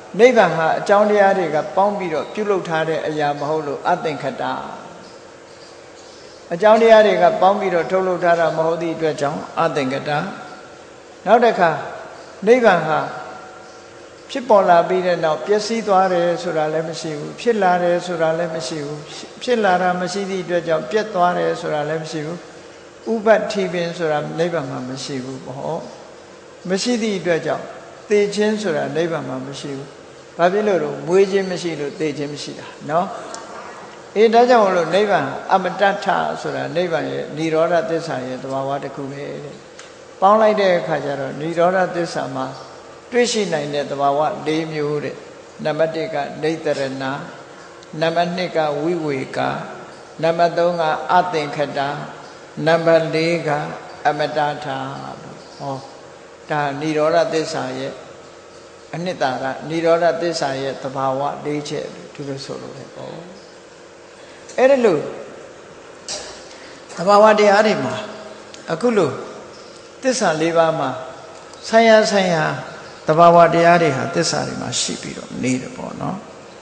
Speaker 1: နိဗ္ဗာန်ဟာအကြောင်းတရားတွေကပေါင်းပြီးတော့ပြုလုပ်ထားတဲ့အရာမဟုတ်လို့အသင်္ခတအကြောင်းတရားတွေကပေါင်းပြီးတော့ထုတ်လုပ်ထားတာမဟုတ်သည့်အတွက်ကြောင့်အသင်္ခတနောက်တစ်ခါနိဗ္ဗာန်ဟာဖြစ်ပေါ်လာပြီးတဲ့နောက်ပျက်စီးသွားတယ်ဆိုတာလည်းမရှိဘူးဖြစ်လာတယ်ဆိုတာလည်းမရှိဘူးဖြစ်လာတာမရှိသည့်အတွက်ကြောင့်ပြတ်သွားတယ်ဆိုတာလည်းမရှိဘူးဥပ္ပတ္ထိပင်ဆိုတာနိဗ္ဗာန်မှာမရှိဘူးပေါ့မရှိသည့်အတွက်ကြောင့်သေခြင်းဆိုတာနိဗ္ဗာန်မှာမရှိဘူးဘာဖြစ်လို့လဲမွေးခြင်းမရှိလို့သေခြင်းမရှိတာနော်အေးဒါကြောင့်မလို့နိဗ္ဗာန်အမတ္တထဆိုတာနိဗ္ဗာန်ရဲ့និရောဓသစ္စာရဲ့သဘာဝတစ်ခုပဲတဲ့ပေါင်းလိုက်တဲ့အခါကျတော့និရောဓသစ္စာမှာတွေ့ရှိနိုင်တဲ့သဘာဝ၄မျိုးတဲ့နံပါတ်၁ကနေတရဏနံပါတ်၂ကဝိဝေကနံပါတ်၃ကအသင်္ခတနံပါတ်၄ကအမတ္တထလို့ဟောဒါនិရောဓသစ္စာရဲ့အနှစ်သာရនិရောဓသစ္စာရဲ့သဘာဝ၄ချက်ဒီလိုဆိုလို့လည်းပေါ့အဲ့ဒါလို့သဘာဝတရားတွေမှာအခုလို့သစ္စာ၄ပါးမှာဆိုင်ရာဆိုင်ရာသဘာဝတရားတွေဟာသစ္စာတွေမှာရှိပြီးတော့နေတယ်ပေါ့နော်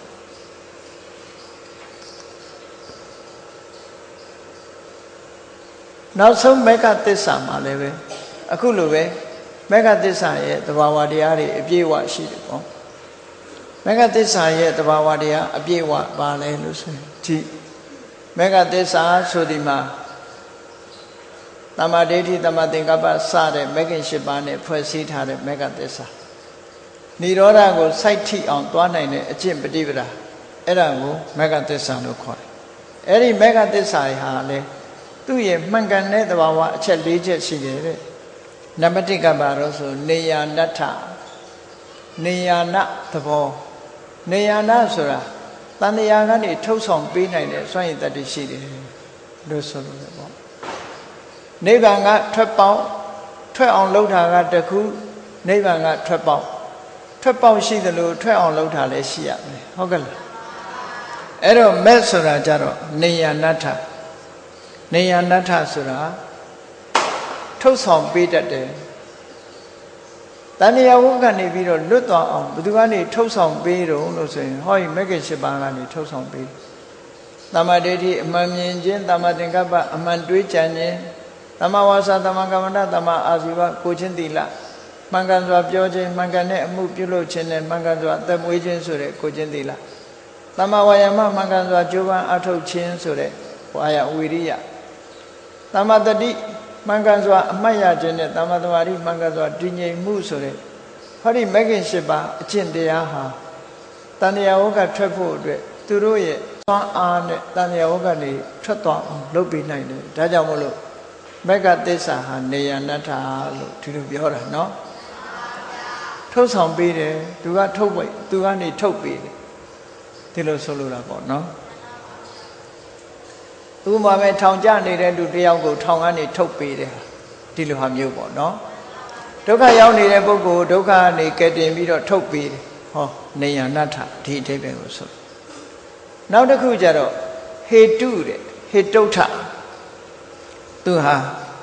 Speaker 1: နောက်ဆုံးမေဃသစ္စာမှာလည်းပဲအခုလိုပဲမေဃသစ္စာရဲ့သဘာဝတရားတွေအပြည့်အဝရှိတယ်ပေါ့မေဃသစ္စာရဲ့သဘာဝတရားအပြည့်အဝပါလဲလို့ဆိုရင်ဒီမေဃသစ္စာဆိုဒီမှာတမ္မာဒိဋ္ဌိတမ္မာသင်္ကပ္ပစတဲ့မေခင်၈ပါးနဲ့ဖွဲ့စည်းထားတဲ့မေဃသစ္စာនិရောဓကိုစိုက်ထိအောင်သွားနိုင်တဲ့အကျင့်ပฏิပဒါအဲ့ဒါကိုမေဃသစ္စာလို့ခေါ်တယ်အဲ့ဒီမေဃသစ္စာဟာလေသူ့ရဲ့မှန်ကန်တဲ့သဘာဝအချက်၄ချက်ရှိတယ်တဲ့နံပါတ်၁ကပါတော့ဆိုနေယာနတ္ထနေယာနသဘောနေယာနဆိုတာတန်တရားကနေထုတ်ဆောင်ပေးနိုင်တဲ့စွမ်းရည်တတ်တရှိတယ်လို့ဆိုလို့ရပေါ့နိဗ္ဗာန်ကထွက်ပေါက်ထွက်အောင်လုပ်တာကတခုနိဗ္ဗာန်ကထွက်ပေါက်ထွက်ပေါက်ရှိသလိုထွက်အောင်လုပ်တာလည်းရှိရမယ်ဟုတ်ကဲ့လားအဲ့တော့မက်ဆိုတာကြတော့နေယာနတ္ထနေယာနတ္ထဆိုတာထုတ်ဆောင်ပေးတတ်တယ်တဏှာဝုကနေပြီးတော့လွတ်သွားအောင်ဘယ်သူကနေထုတ်ဆောင်ပေးတော့လို့ဆိုရင်ဟောဒီမဂ္ဂင်၈ပါးကနေထုတ်ဆောင်ပေးသမ္မာဒိဋ္ဌိအမှန်မြင်ခြင်းသမ္မာသင်္ကပ္ပအမှန်တွေးကြံခြင်းသမ္မာဝါစာသမ္မာကမ္မန္တသမ္မာအာဇီဝကိုချင်းသီလမှန်ကန်စွာပြောခြင်းမှန်ကန်တဲ့အမှုပြုလုပ်ခြင်းနဲ့မှန်ကန်စွာအသက်မွေးခြင်းဆိုတဲ့ကိုချင်းသီလသမ္မာဝါယာမမှန်ကန်စွာကြိုးပမ်းအထောက်ခြင်းဆိုတဲ့ဝါယဝီရိယသမ္မာတတိမှန်ကန်စွာအမှတ်ရခြင်းနဲ့သမ္မာသမာဓိမှန်ကန်စွာတည်ငြိမ်မှုဆိုတဲ့ဟောဒီမဂ္ဂင်၈ပါးအကျင့်တရားဟာတဏှာဝကထွက်ဖို့အတွက်သူတို့ရဲ့သွမ်းအားနဲ့တဏှာဝကနေထွက်သွားအောင်လုပ်ပေးနိုင်တယ်ဒါကြောင့်မို့လို့မဂ္ဂသစ္စာဟာနေယာနတ္ထလို့ဒီလိုပြောတာနော်ထုတ်ဆောင်ပေးတယ်သူကထုတ်ပိတ်သူကနေထုတ်ပေးတယ်ဒီလိုဆိုလိုတာပေါ့နော်ဥပမာပဲထောင်ကျနေတဲ့လူတယောက်ကိုထောင်ကနေထုတ်ပေးတယ်ဒီလိုဟာမျိုးပေါ့နော်ဒုက္ခရောက်နေတဲ့ပုဂ္ဂိုလ်ဒုက္ခကနေကယ်တင်ပြီးတော့ထုတ်ပေးတယ်ဟောနေယာနတ္ထဒီအဓိပ္ပာယ်ကိုဆိုနောက်တစ်ခုကျတော့ဟေတုတဲ့ဟေတုဋ္ဌသူဟာ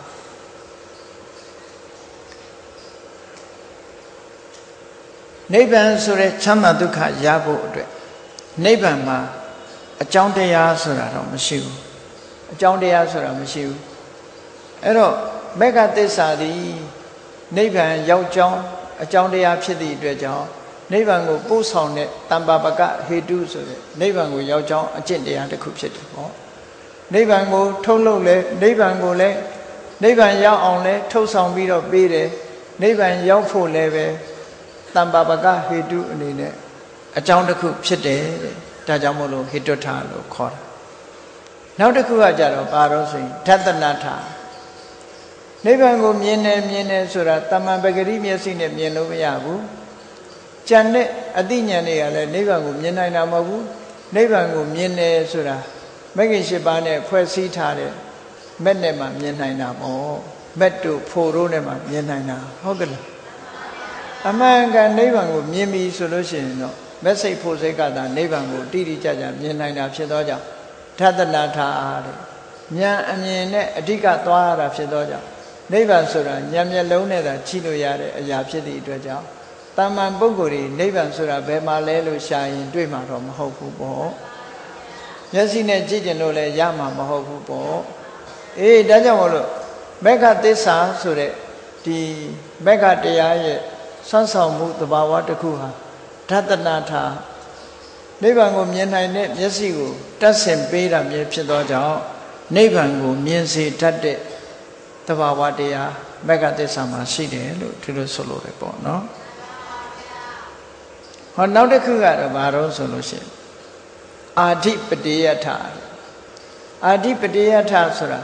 Speaker 1: နိဗ္ဗာန်ဆိုတဲ့ချမ်းသာဒုက္ခရဖို့အတွက်နိဗ္ဗာန်မှာအကြောင်းတရားဆိုတာတော့မရှိဘူးအကြောင်းတရားဆိုတာမရှိဘူးအဲ့တော့မေဃသစ္စာသည်နိဗ္ဗာန်ရောက်ကြောင်းအကြောင်းတရားဖြစ်သည့်အတွက်ကြောင့်နိဗ္ဗာန်ကိုပို့ဆောင်တဲ့တမ္ပါပကဟေတုဆိုတဲ့နိဗ္ဗာန်ကိုရောက်ကြောင်းအကျင့်တရားတစ်ခုဖြစ်တယ်ပေါ့နိဗ္ဗာန်ကိုထုတ်လုပ်လဲနိဗ္ဗာန်ကိုလည်းနိဗ္ဗာန်ရောက်အောင်လဲထုတ်ဆောင်ပြီးတော့ပေးတယ်နိဗ္ဗာန်ရောက်ဖို့လည်းပဲတမ္ပါပကဟေတုအနေနဲ့အကြောင်းတစ်ခုဖြစ်တယ်တဲ့ဒါကြောင့်မို့လို့ဟေတုထလို့ခေါ်တာနောက်တစ်ခုကကြတော့ပါတော့ဆိုရင်ဓတနာထနိဗ္ဗာန်ကိုမြင်တယ်မြင်တယ်ဆိုတာတမန်ပဂရိမျက်စိနဲ့မြင်လို့မရဘူးကြံတဲ့အသိဉာဏ်တွေကလည်းနိဗ္ဗာန်ကိုမြင်နိုင်တာမဟုတ်ဘူးနိဗ္ဗာန်ကိုမြင်တယ်ဆိုတာမဂ္ဂင်၈ပါးနဲ့ဖွဲ့စည်းထားတဲ့မက်နဲ့မှမြင်နိုင်တာပေါ့မက်တို့ဖို့တို့နဲ့မှမြင်နိုင်တာဟုတ်ကဲ့လားအမှန်ကန်နိဗ္ဗာန်ကိုမြင်ပြီဆိုလို့ရှိရင်တော့မက်စိတ်ဖို့စိတ်ကသာနိဗ္ဗာန်ကိုတိတိကျကျမြင်နိုင်တာဖြစ်သောကြောင့်ဓတနာထအားတဲ့ဉာဏ်အမြင်နဲ့အဓိကသွားရတာဖြစ်သောကြောင့်နိဗ္ဗာန်ဆိုတာဉာဏ်မျက်လုံးနဲ့သာကြည့်လို့ရတဲ့အရာဖြစ်သည့်အတွက်ကြောင့်ဓတာမန်ပုဂ္ဂိုလ်တွေနိဗ္ဗာန်ဆိုတာဘယ်မှာလဲလို့ရှာရင်တွေ့မှာတော့မဟုတ်ဘူးပေါ့မျက်စိနဲ့ကြည့်ကြလို့လည်းရမှာမဟုတ်ဘူးပေါ့အေးဒါကြောင့်မို့လို့မက္ခသစ္စာဆိုတဲ့ဒီမက္ခတရားရဲ့ဆွမ်းဆောင်မှုသဘာဝတစ်ခုဟာဓတနာထာနိဗ္ဗာန်ကိုမြင်နိုင်တဲ့မျက်စိကိုတတ်ဆင်ပေးတာမျိုးဖြစ်သောကြောင့်နိဗ္ဗာန်ကိုမြင်စေတတ်တဲ့သဘာဝတရားမက္ခသစ္စာမှာရှိတယ်လို့ဒီလိုဆိုလို့ရပေါ့နော်ဟောနောက်တစ်ခုကတော့ဘာလို့ဆိုလို့ရှိရင်အာဓိပတိယထအာဓိပတိယထဆိုတာ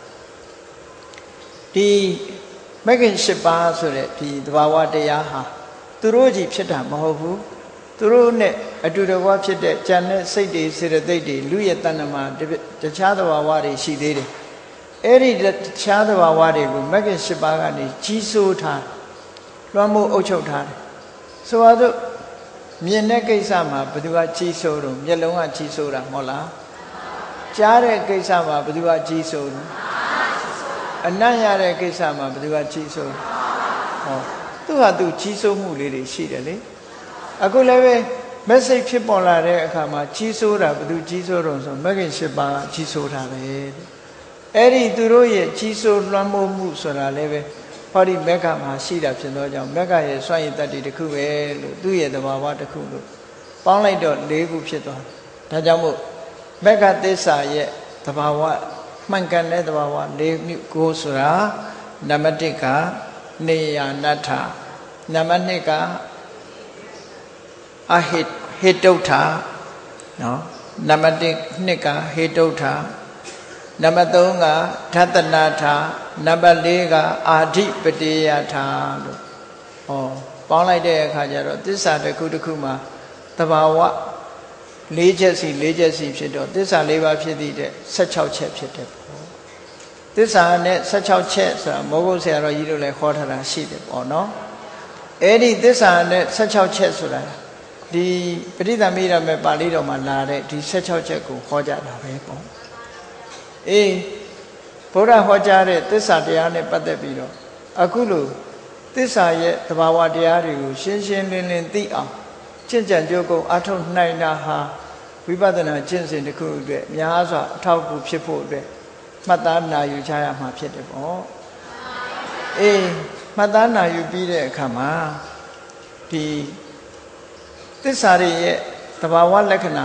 Speaker 1: ဒီမဂ္ဂင်၈ပါးဆိုတဲ့ဒီသဘာဝတရားဟာသူတို့ကြီးဖြစ်တာမဟုတ်ဘူးသူတို့နဲ့အတူတကွဖြစ်တဲ့ဉာဏ်နဲ့စိတ်တွေစေတသိက်တွေလူရဲ့တဏ္ဍမှာတခြားသဘာဝတွေရှိသေးတယ်အဲ့ဒီတခြားသဘာဝတွေကိုမဂ္ဂင်၈ပါးကနေကြီးစိုးထားလွှမ်းမိုးအုပ်ချုပ်ထားတယ်ဆိုတော့မြင်တဲ့ကိစ္စမှာဘယ်သူကကြီးစိုးတော့မျက်လုံးကကြီးစိုးတာမဟုတ်လားကြားတဲ့ကိစ္စမှာဘယ်သူကကြီးစိုးတော့အနံ့ရတဲ့ကိစ္စမှာဘယ်သူကကြီးစိုးဟောသူဟာသူကြီးစိုးမှုလေးတွေရှိတယ်လေအခုလည်းပဲ message ဖြစ်ပေါ်လာတဲ့အခါမှာကြီးစိုးတာဘယ်သူကြီးစိုးတော့ဆိုမဂ္ဂင်၈ပါးကကြီးစိုးတာပဲအဲ့ဒီသူတို့ရဲ့ကြီးစိုးလွှမ်းမိုးမှုဆိုတာလည်းပဲဟောဒီမက္ခမှာရှိတာဖြစ်သောကြောင့်မက္ခရဲ့စွန့်ရည်တတ္တိတစ်ခုပဲလို့သူ့ရဲ့သဘာဝတစ်ခုလို့ပေါင်းလိုက်တော့၄ခုဖြစ်သွားတယ်ဒါကြောင့်မို့မက္ခသစ္စာရဲ့သဘာဝမှန်ကန်တဲ့သဘာဝ၄မျိုးကိုဆိုတာနံပါတ်၁ကနေယနတ္ထနံပါတ်၂ကအဟိဟိတုဋ္ဌနော်နံပါတ်၂ကဟိတုဋ္ဌနံပါတ်၃ကဓတနာထာနံပါတ်၄ကအာဓိပတိယထာလို့ဟောပေါင်းလိုက်တဲ့အခါကျတော့သစ္စာတစ်ခုတစ်ခုမှာသဘာဝ၄ချက်စီ၄ချက်စီဖြစ်တော့သစ္စာ၄ပါးဖြစ်သည့်တဲ့၁၆ချက်ဖြစ်တယ်ပေါ့သစ္စာနဲ့၁၆ချက်ဆိုတာမောဂုတ်ဆရာတော်ကြီးတို့လည်းခေါ်ထားတာရှိတယ်ပေါ့နော်အဲ့ဒီသစ္စာနဲ့၁၆ချက်ဆိုတာဒီပဋိသမိရမေပါဠိတော်မှာလာတဲ့ဒီ၁၆ချက်ကိုဟောကြတာပဲပေါ့အေးဘုရားဟောကြားတဲ့သစ္စာတရားနဲ့ပတ်သက်ပြီးတော့အခုလိုသစ္စာရဲ့သဘာဝတရားတွေကိုရှင်းရှင်းလင်းလင်းသိအောင်ကျင့်ကြံကြိုးကုန်အထောက်နိုင်တာဟာဝိပဿနာကျင့်စဉ်တစ်ခုအတွက်များစွာအထောက်အကူဖြစ်ဖို့အတွက်မှတ်သားနာယူချရမှာဖြစ်တယ်ပေါ့အေးမှတ်သားနာယူပြီးတဲ့အခါမှာဒီသစ္စာတွေရဲ့သဘာဝလက္ခဏာ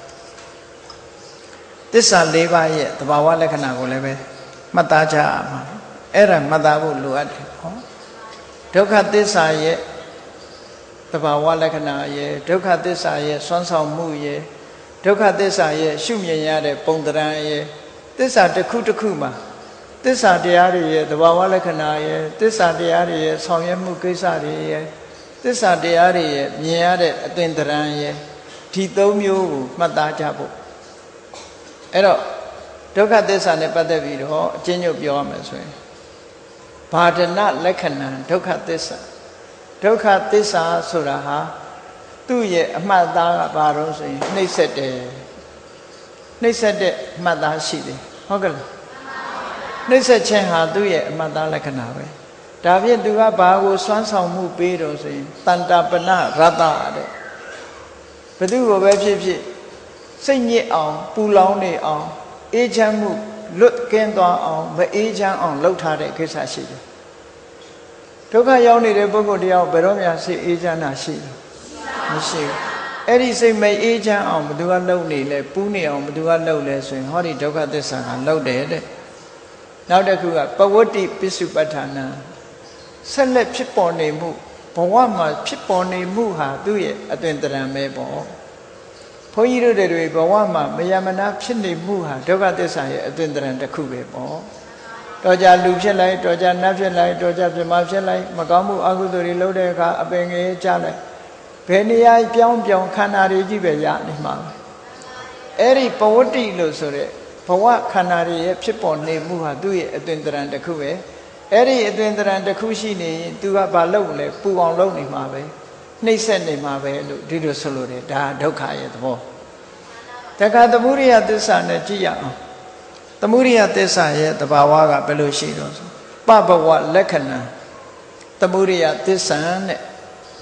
Speaker 1: သစ္စာ၄ပါးရဲ့သဘာဝလက္ခဏာကိုလည်းပဲမှတ်သားကြရမှာအဲ့ဒါမှတ်သားဖို့လိုအပ်တယ်ဟောဒုက္ခသစ္စာရဲ့သဘာဝလက္ခဏာရဲ့ဒုက္ခသစ္စာရဲ့ဆွမ်းဆောင်မှုရဲ့ဒုက္ခသစ္စာရဲ့ရှုမြင်ရတဲ့ပုံသဏ္ဍာန်ရဲ့သစ္စာတစ်ခုတစ်ခုမှာသစ္စာတရားတွေရဲ့သဘာဝလက္ခဏာရဲ့သစ္စာတရားတွေရဲ့ဆောင်ရွက်မှုကိစ္စတွေရဲ့သစ္စာတရားတွေရဲ့မြင်ရတဲ့အသွင်သဏ္ဍာန်ရဲ့ဒီသုံးမျိုးကိုမှတ်သားကြဖို့အဲ့တော့ဒုက္ခသစ္စာနဲ့ပတ်သက်ပြီးတော့အကျဉ်းချုပ်ပြောရမယ်ဆိုရင်ဘာဒနာလက္ခဏာဒုက္ခသစ္စာဒုက္ခသစ္စာဆိုတာဟာသူ့ရဲ့အမှတ်သားကဘာလို့ဆိုရင်နှိမ့်ဆက်တယ်နှိမ့်ဆက်တဲ့အမှတ်သားရှိတယ်ဟုတ်ကဲ့လားနှိမ့်ဆက်ခြင်းဟာသူ့ရဲ့အမှတ်သားလက္ခဏာပဲဒါဖြင့်သူကဘာကိုစွမ်းဆောင်မှုပေးတော့ဆိုရင်တန်တပနရတ္တတဲ့ဘယ်သူကိုပဲဖြစ်ဖြစ်စိတ်ညစ်အောင်ပူလောင်နေအောင်အေးချမ်းမှုလွတ်ကင်းသွားအောင်မအေးချမ်းအောင်လုပ်ထားတဲ့ကိစ္စရှိတယ်ဒုက္ခရောက်နေတဲ့ပုဂ္ဂိုလ်တရားဘယ်တော့မှစိတ်အေးချမ်းတာရှိတယ်မရှိဘူးအဲ့ဒီစိတ်မအေးချမ်းအောင်ဘယ်သူကလုပ်နေလဲပူးနေအောင်ဘယ်သူကလုပ်လဲဆိုရင်ဟောဒီဒုက္ခသစ္စာကလုပ်တယ်တဲ့နောက်တစ်ခုကပဝတ္တိပစ္စုပ္ပထာနာဆက်လက်ဖြစ်ပေါ်နေမှုဘဝမှာဖြစ်ပေါ်နေမှုဟာသူ့ရဲ့အသွင်သဏ္ဍာန်ပဲပေါ့ဘုန်းကြီးတို့တွေဘဝမှာမယမနာဖြစ်နေမှုဟာဒုက္ခသစ္စာရဲ့အသွင်သဏ္ဍာန်တစ်ခုပဲပေါ့တော်ကြလူဖြစ်လိုက်တော်ကြနတ်ဖြစ်လိုက်တော်ကြပြမဖြစ်လိုက်မကောင်းမှုအကုသိုလ်တွေလုပ်တဲ့အခါအပင်ငယ်ကြလိုက်ဘယ်နေရာပြောင်းပြောင်းခန္ဓာတွေကြီးပဲရနေမှာပဲအဲ့ဒီပဝတ္တိလို့ဆိုတဲ့ဘဝခန္ဓာတွေရဲ့ဖြစ်ပေါ်နေမှုဟာသူ့ရဲ့အသွင်သဏ္ဍာန်တစ်ခုပဲအဲ့ဒီအသွင်သဏ္ဍာန်တစ်ခုရှိနေရင်သူကဘာလုပ်လဲပူအောင်လုပ်နေမှာပဲနှိမ့်ဆက်နေမှာပဲလို့ဒီလိုဆိုလို့တယ်ဒါဒုက္ခရဲ့သဘောတခါသမုဒိယသစ္စာနဲ့ကြည့်ရအောင်သမုဒိယသစ္စာရဲ့သဘာဝကဘယ်လိုရှိတော့ဆိုပဘဝလက္ခဏာသမုဒိယသစ္စာနဲ့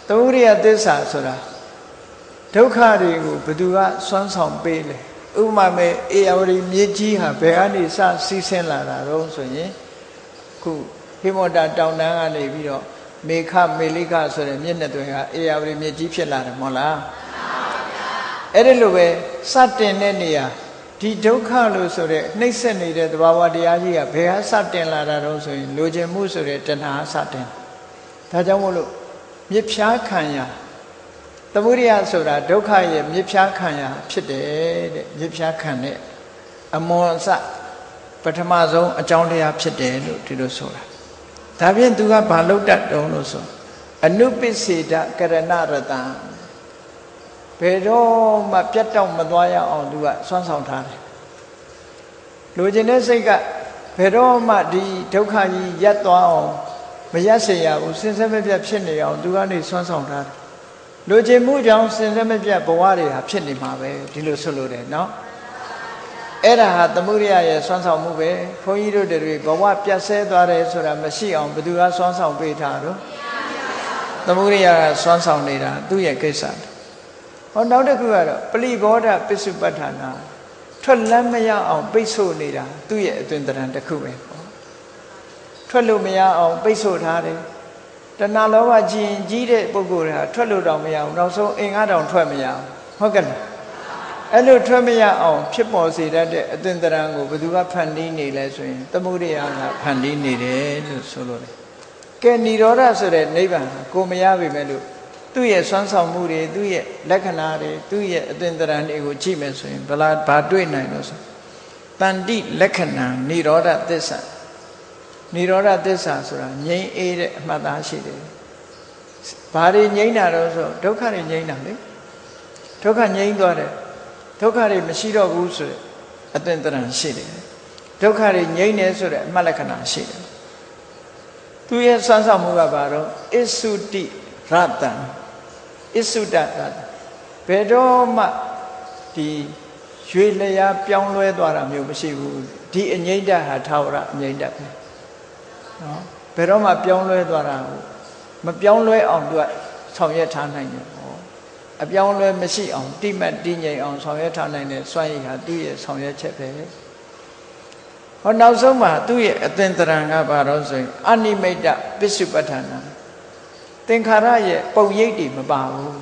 Speaker 1: သမုဒိယသစ္စာဆိုတာဒုက္ခတွေကိုဘယ်သူကစွမ်းဆောင်ပေးလဲဥပမာမဲ့အေယဝတီမြေကြီးဟာဘယ်ကနေစစီးဆင်းလာတာတော့ဆိုရင်ခုဟိမဝတ္တတောင်တန်းကနေပြီးတော့မေခမေလိခဆိုတဲ့မြစ်နှစ်သွယ်ကအေယဝတီမြေကြီးဖြစ်လာတယ်မဟုတ်လားအဲ့ဒီလိုပဲစတင်တဲ့နေရာဒီဒုက္ခလို့ဆိုတဲ့နှိမ့်ဆက်နေတဲ့သဘာဝတရားကြီးကဘယ်ဟာစတင်လာတာတော့ဆိုရင်လိုချင်မှုဆိုတဲ့တဏှာစတင်ဒါကြောင့်မို့လို့မြစ်ဖြားခံရသမုဒိယဆိုတာဒုက္ခရဲ့မြစ်ဖြားခံရဖြစ်တယ်တဲ့မြစ်ဖြားခံတဲ့အမွန်အစပထမဆုံးအကြောင်းတရားဖြစ်တယ်လို့ဒီလိုဆိုတာဒါဖြင့်သူကဘာလုပ်တတ်တုံးလို့ဆိုအနုပစ္စေတကရဏရတံဘယ်တော့မှပြတ်တောက်မသွားရအောင်သူကစွမ်းဆောင်ထားတယ်လိုချင်တဲ့စိတ်ကဘယ်တော့မှဒီဒုက္ခကြီးရပ်သွားအောင်မရပ်စေရဘူးစင်စစ်မပြတ်ဖြစ်နေအောင်သူကနေစွမ်းဆောင်ထားတယ်လိုချင်မှုကြောင့်စင်စစ်မပြတ်ဘဝတွေဟာဖြစ်နေမှာပဲဒီလိုဆိုလို့တယ်နော်အဲ့ဒါဟာသမုဒိယရဲ့စွမ်းဆောင်မှုပဲဘုန်းကြီးတို့တွေဘဝပြတ်ဆဲသွားတယ်ဆိုတာမရှိအောင်ဘယ်သူကစွမ်းဆောင်ပေးထားတော့သမုဒိယကစွမ်းဆောင်နေတာသူ့ရဲ့ကိစ္စဟောနောက်တစ်ခုကတော့ပလိဘောဓပစ္စုပ္ပတ္ထာနာထွက်လမ်းမရအောင်ပိတ်ဆို့နေတာသူ့ရဲ့အသွင်သဏ္ဍာန်တစ်ခုပဲပေါ့ထွက်လို့မရအောင်ပိတ်ဆို့ထားတယ်တဏှာလောဘကြီးရင်ကြီးတဲ့ပုဂ္ဂိုလ်တွေကထွက်လို့တောင်မရဘူးနောက်ဆုံးအင်္ဂါတောင်ထွက်မရဘူးဟုတ်ကဲ့လားအဲ့လိုထွက်မရအောင်ဖြစ်ပေါ်စေတတ်တဲ့အသွင်သဏ္ဍာန်ကိုဘယ်သူကဖန်တီးနေလဲဆိုရင်သမုဒိယကဖန်တီးနေတယ်လို့ဆိုလို့တယ်ကဲនិရောဓဆိုတဲ့နိဗ္ဗာန်ကိုမရပြီမဲ့လို့သူ့ရဲ့စွမ်းဆောင်မှုတွေသူ့ရဲ့လက္ခဏာတွေသူ့ရဲ့အသွင်သဏ္ဍာန်တွေကိုကြည့်မယ်ဆိုရင်ဘလားဘာတွေ့နိုင်လို့ဆိုတန်တိလက္ခဏာនិရောဓသစ္စာនិရောဓသစ္စာဆိုတာငြိမ်းအေးတဲ့အမှတ်သားရှိတယ်ဘာတွေငြိမ်းတာတော့ဆိုဒုက္ခတွေငြိမ်းတာလေဒုက္ခငြိမ်းသွားတယ်ဒုက္ခတွေမရှိတော့ဘူးဆိုတဲ့အသွင်သဏ္ဍာန်ရှိတယ်ဒုက္ခတွေငြိမ်းတယ်ဆိုတဲ့အမှတ်လက္ခဏာရှိတယ်သူရဲ့စွမ်းဆောင်မှုကဘာတော့အစ္စုတိရတံအစ္စုတရတံဘယ်တော့မှဒီရွေလျားပြောင်းလဲသွားတာမျိုးမရှိဘူးဒီအငြိမ့်တဟာထာဝရအငြိမ့်တပဲနော်ဘယ်တော့မှပြောင်းလဲသွားတာမပြောင်းလဲအောင်သူကဆောင်ရွက်ထားနိုင်တယ်ပေါ့အပြောင်းလဲမရှိအောင်တိမှတ်တည်ငြိမ်အောင်ဆောင်ရွက်ထားနိုင်တဲ့စွမ်းရည်ဟာသူ့ရဲ့ဆောင်ရွက်ချက်ပဲဟောနောက်ဆုံးမှာသူ့ရဲ့အသင်္တရံကဘာလို့ဆိုရင်အနိမိတ်တပစ္စုပ္ပတ္ထနာသင်္ခါရရဲ့ပုံရိပ်တွေမပါဘူး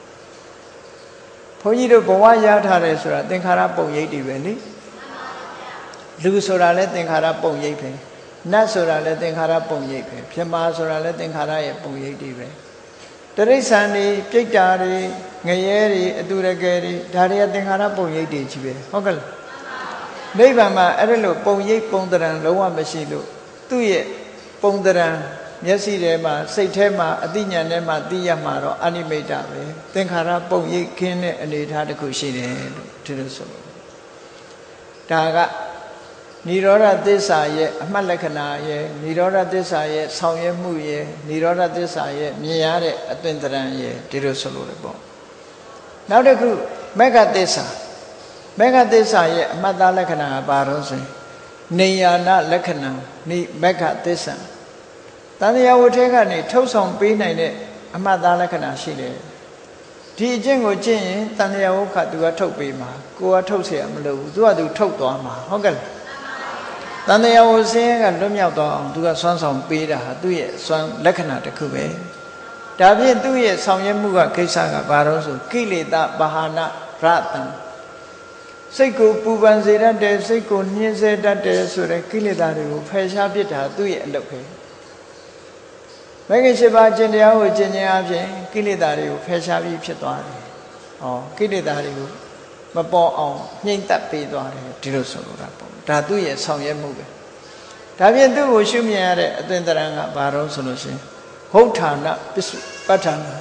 Speaker 1: ဘုန်းကြီးတို့ဘဝရထားတယ်ဆိုတာသင်္ခါရပုံရိပ်တွေပဲလေလူဆိုတာလည်းသင်္ခါရပုံရိပ်ပဲနတ်ဆိုတာလည်းသင်္ခါရပုံရိပ်ပဲပြမာဆိုတာလည်းသင်္ခါရရဲ့ပုံရိပ်တွေပဲတရိစ္ဆာန်တွေပြိတ္တာတွေငရဲတွေအတူရကယ်တွေဒါတွေကသင်္ခါရပုံရိပ်တွေကြီးပဲဟုတ်ကဲ့လားနိဗ္ဗာန်မှာအဲ့ဒါလို့ပုံရိပ်ပုံတရံလုံးဝမရှိလို့သူ့ရဲ့ပုံတရံမျက်စိထဲမှာစိတ်ထဲမှာအသိဉာဏ်ထဲမှာသိရမှာတော့အနိမိတ်တပဲသင်္ခါရပုံရိပ်ခင်းတဲ့အနေအထားတစ်ခုရှိတယ်လို့ဒီလိုဆိုလို့ဒါကនិရောဓသစ္စာရဲ့အမှတ်လက္ခဏာရဲ့និရောဓသစ္စာရဲ့ဆောင်ရွက်မှုရဲ့និရောဓသစ္စာရဲ့မြင်ရတဲ့အသွင်သဏ္ဍာန်ရဲ့ဒီလိုဆိုလို့ရပေါ့နောက်တစ်ခုမေဃသစ္စာမေဃသစ္စာရဲ့အမှတ်သားလက္ခဏာကဘာလို့ဆိုရင်နေယာနလက္ခဏာနိမေဃသစ္စာတန်တရားဝတ်ထဲကနေထုတ်ဆောင်ပေးနိုင်တဲ့အမှတ်သားလက္ခဏာရှိတယ်ဒီအကျင့်ကိုကျင့်ရင်တန်တရားဝတ်ကသူကထုတ်ပေးမှာကိုကထုတ်เสียမလို့ဘူးသူကသူထုတ်သွားမှာဟုတ်ကဲ့တန်တရားဝတ်စင်းကလွတ်မြောက်သွားအောင်သူကစွမ်းဆောင်ပေးတာဟာသူ့ရဲ့စွမ်းလက္ခဏာတစ်ခုပဲဒါဖြင့်သူ့ရဲ့ဆောင်ရွက်မှုကကိစ္စကဘာလို့ဆိုကိလေသာဘာဟာနရတံစိတ်ကိုပူပန်စေတတ်တယ်စိတ်ကိုညှင်းဆဲတတ်တယ်ဆိုတဲ့ကိလေသာတွေကိုဖယ်ရှားပစ်တာသူ့ရဲ့အလုပ်ပဲမဂ္ဂင်၈ပါးကျင့်တရားကိုကျင့်ခြင်းအပြင်ကိလေသာတွေကိုဖယ်ရှားပြီးဖြစ်သွားတယ်ဟောကိလေသာတွေကိုမပေါ်အောင်နှိမ့်သက်ပေးသွားတယ်ဒီလိုဆိုလိုတာပေါ့ဒါသူ့ရဲ့ဆောင်ရွက်မှုပဲဒါဖြင့်သူ့ကိုရှုမြင်ရတဲ့အသွင်သဏ္ဍာန်ကဘာလို့ဆိုလို့ရှိရင်ဟုတ်ဌာနပစ္စုပ္ပတ္ထနာ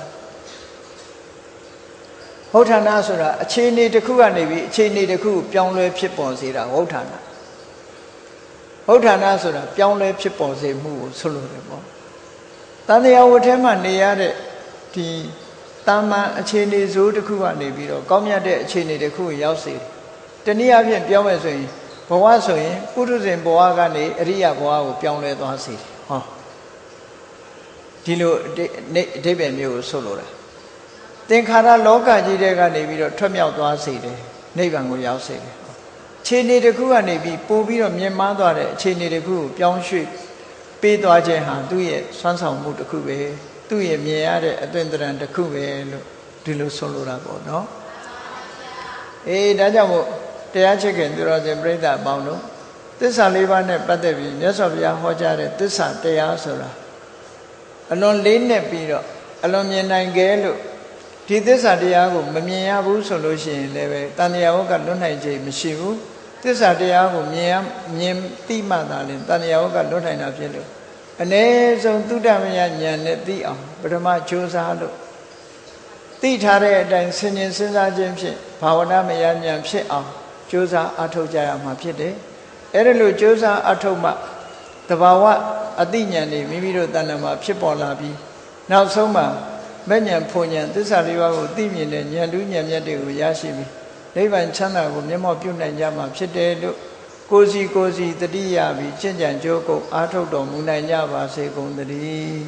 Speaker 1: ဟုတ်ဌာနဆိုတာအခြေအနေတစ်ခုကနေပြီးအခြေအနေတစ်ခုပြောင်းလဲဖြစ်ပေါ်စေတာဟုတ်ဌာနဟုတ်ဌာနဆိုတာပြောင်းလဲဖြစ်ပေါ်စေမှုကိုဆိုလိုတယ်ပေါ့တန်တရားဝတ်ထဲမှာနေရတဲ့ဒီတာမန်အခြေအနေဇိုးတစ်ခုကနေပြီးတော့ကောင်းမြတ်တဲ့အခြေအနေတစ်ခုကိုရောက်စေတယ်တနည်းအားဖြင့်ပြောမယ်ဆိုရင်ဘဝဆိုရင်ပုထုဇဉ်ဘဝကနေအရိယဘဝကိုပြောင်းလဲသွားစေတယ်ဟောဒီလိုအဓိပ္ပာယ်မျိုးကိုဆိုလိုတာသင်္ခါရလောကကြီးတဲ့ကနေပြီးတော့ထွက်မြောက်သွားစေတယ်နိဗ္ဗာန်ကိုရောက်စေတယ်ခြေနေတစ်ခုကနေပြီးပို့ပြီးတော့မြင်မားသွားတဲ့အခြေအနေတစ်ခုကိုပြောင်းရွှေ့ပေးသွားခြင်းဟာသူ့ရဲ့စွမ်းဆောင်မှုတစ်ခုပဲသူ့ရဲ့မြင်ရတဲ့အသွင်သဏ္ဍာန်တစ်ခုပဲလို့ဒီလိုဆိုလိုတာပေါ့နော်အေးဒါကြောင့်မို့တရားချစ်ခင်သူတော်စင်ပြိဿအပေါင်းတို့သစ္စာလေးပါးနဲ့ပတ်သက်ပြီးမြတ်စွာဘုရားဟောကြားတဲ့သစ္စာတရားဆိုတာအလွန်လေးနက်ပြီးတော့အလွန်မြင်နိုင်ခဲ့လို့ဒီသစ္စာတရားကိုမမြင်ရဘူးဆိုလို့ရှိရင်လည်းပဲတန်တရားဝကလွတ်နိုင်ခြင်းမရှိဘူးသစ္စာတရားကိုမြင်ရမြင်သိမှသာလျှင်တန်တရားဝကလွတ်နိုင်တာဖြစ်လို့အ ਨੇ ဆုံးသုတ္တမယဉာဏ်နဲ့သိအောင်ပထမကြိုးစားလို့သိထားတဲ့အတိုင်းဆင်ခြင်စဉ်းစားခြင်းဖြင့်ဘာဝနာမယဉာဏ်ဖြစ်အောင်ကြိုးစားအထောက်ကြရမှာဖြစ်တယ်အဲ့ဒါလို့ကြိုးစားအထောက်မှတဘာဝအသိဉာဏ်တွေမိမိတို့တဏ္ဍာမှာဖြစ်ပေါ်လာပြီးနောက်ဆုံးမှာမဲ့ဉာဏ်ဖွဉာဏ်သစ္စာလေးပါးကိုသိမြင်တဲ့ဉာဏ်တူးဉာဏ်မြတ်တွေကိုရရှိပြီးနိဗ္ဗာန်ချမ်းသာကိုမျက်မှောက်ပြုနိုင်ကြမှာဖြစ်တယ်လို့ကိုယ်စီကိုယ်စီတတိယပြီးကျင့်ကြံကြိုးကုပ်အားထုတ်တော်မူနိုင်ကြပါစေကုန်သတည်း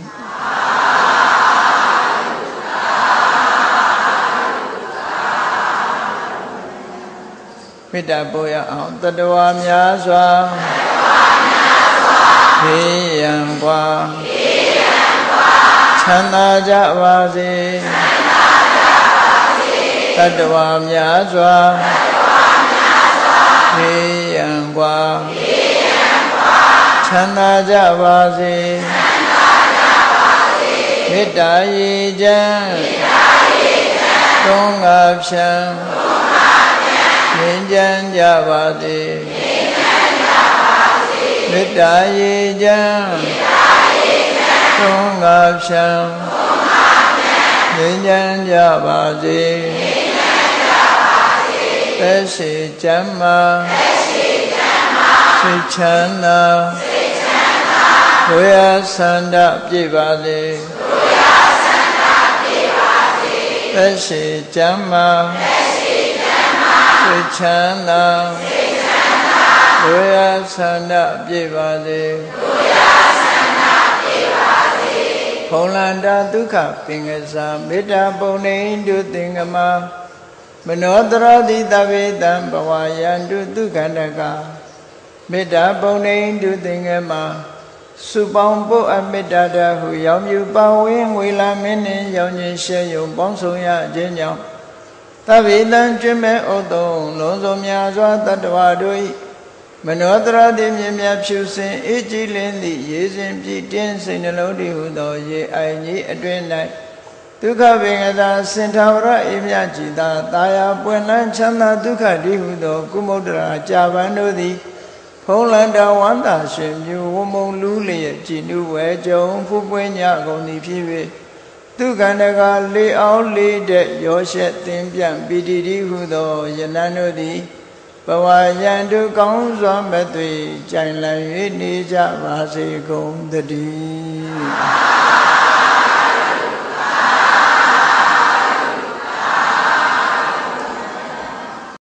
Speaker 1: မေတ္တာပို့ရအောင်တတဝါများစွာဘေးရန်กว่าချမ်းသာကြပါစေတတဝါများစွာဘေးရန်กว่าချမ်းသာကြပါစေမေတ္တာရေချမ်းသုံးငါဖြံငြိမ်းချမ်းကြပါစေမေတ္တာရေချမ်းသုံးငါဖြံငြိမ်းချမ်းကြပါစေသက်ရှိချမ်းသာစိတ်ချမ်းသာကိုယ်ရဆန္ဒပြည့်ပါစေသက်ရှိချမ်းသာစိတ်ချမ်းသာကိုယ်ရဆန္ဒပြည့်ပါစေဖုံလန္တာဒုက္ခပင်ကစားမေတ္တာပုံနေတုသင်္ကမမနောတရတိတဗေတံဘဝယန္တုဒုက္ခန္တကမေတ္တာပုံနေတုသင်္ကမစုပေါင်းပုအမေတ္တာတဟုရောင်မြူပါဝင်းငွေလာမင်းနှင့်ရောင်ခြင်းရှဲယုံပေါင်းဆောင်ရခြင်းကြောင့်သဗ္ဗေတံကျွမ်းမဲ့ဥတုံလုံးစုံများစွာတတ္တဝါတို့၏မနောတရတိမြင်မြဖြူစင်အေးကြည်လင်းသည့်ရေစဉ်ပြည့်တင်းစိတ်နှလုံးတည်ဟုသောရေအိုင်ကြီးအတွင်၌ဒုက္ခပင်ကသာစင်ထာဝရအေးမြကြည်သာတာယာပွင့်လန်းချမ်းသာဒုက္ခတည်ဟုသောကုမုဒ္ဒရာကြာပန်တို့သည်ဖုံးလန္တာဝန္တာရှင်မြူဝမုံလူလျက်ကြည်နုဝဲကြုံဖူးပွင့်ညကုန်သည်ဖြစ်၍ဒုက္ခန္တကလေအောင်လေးတဲ့ရောရှက်သင်ပြန်ပီတိတိဟုသောယနန်တို့သည်ဘဝယံတုကောင်းစွာမသွေကြိုင်လည်၍နေကြပါစေကုန်သတည်း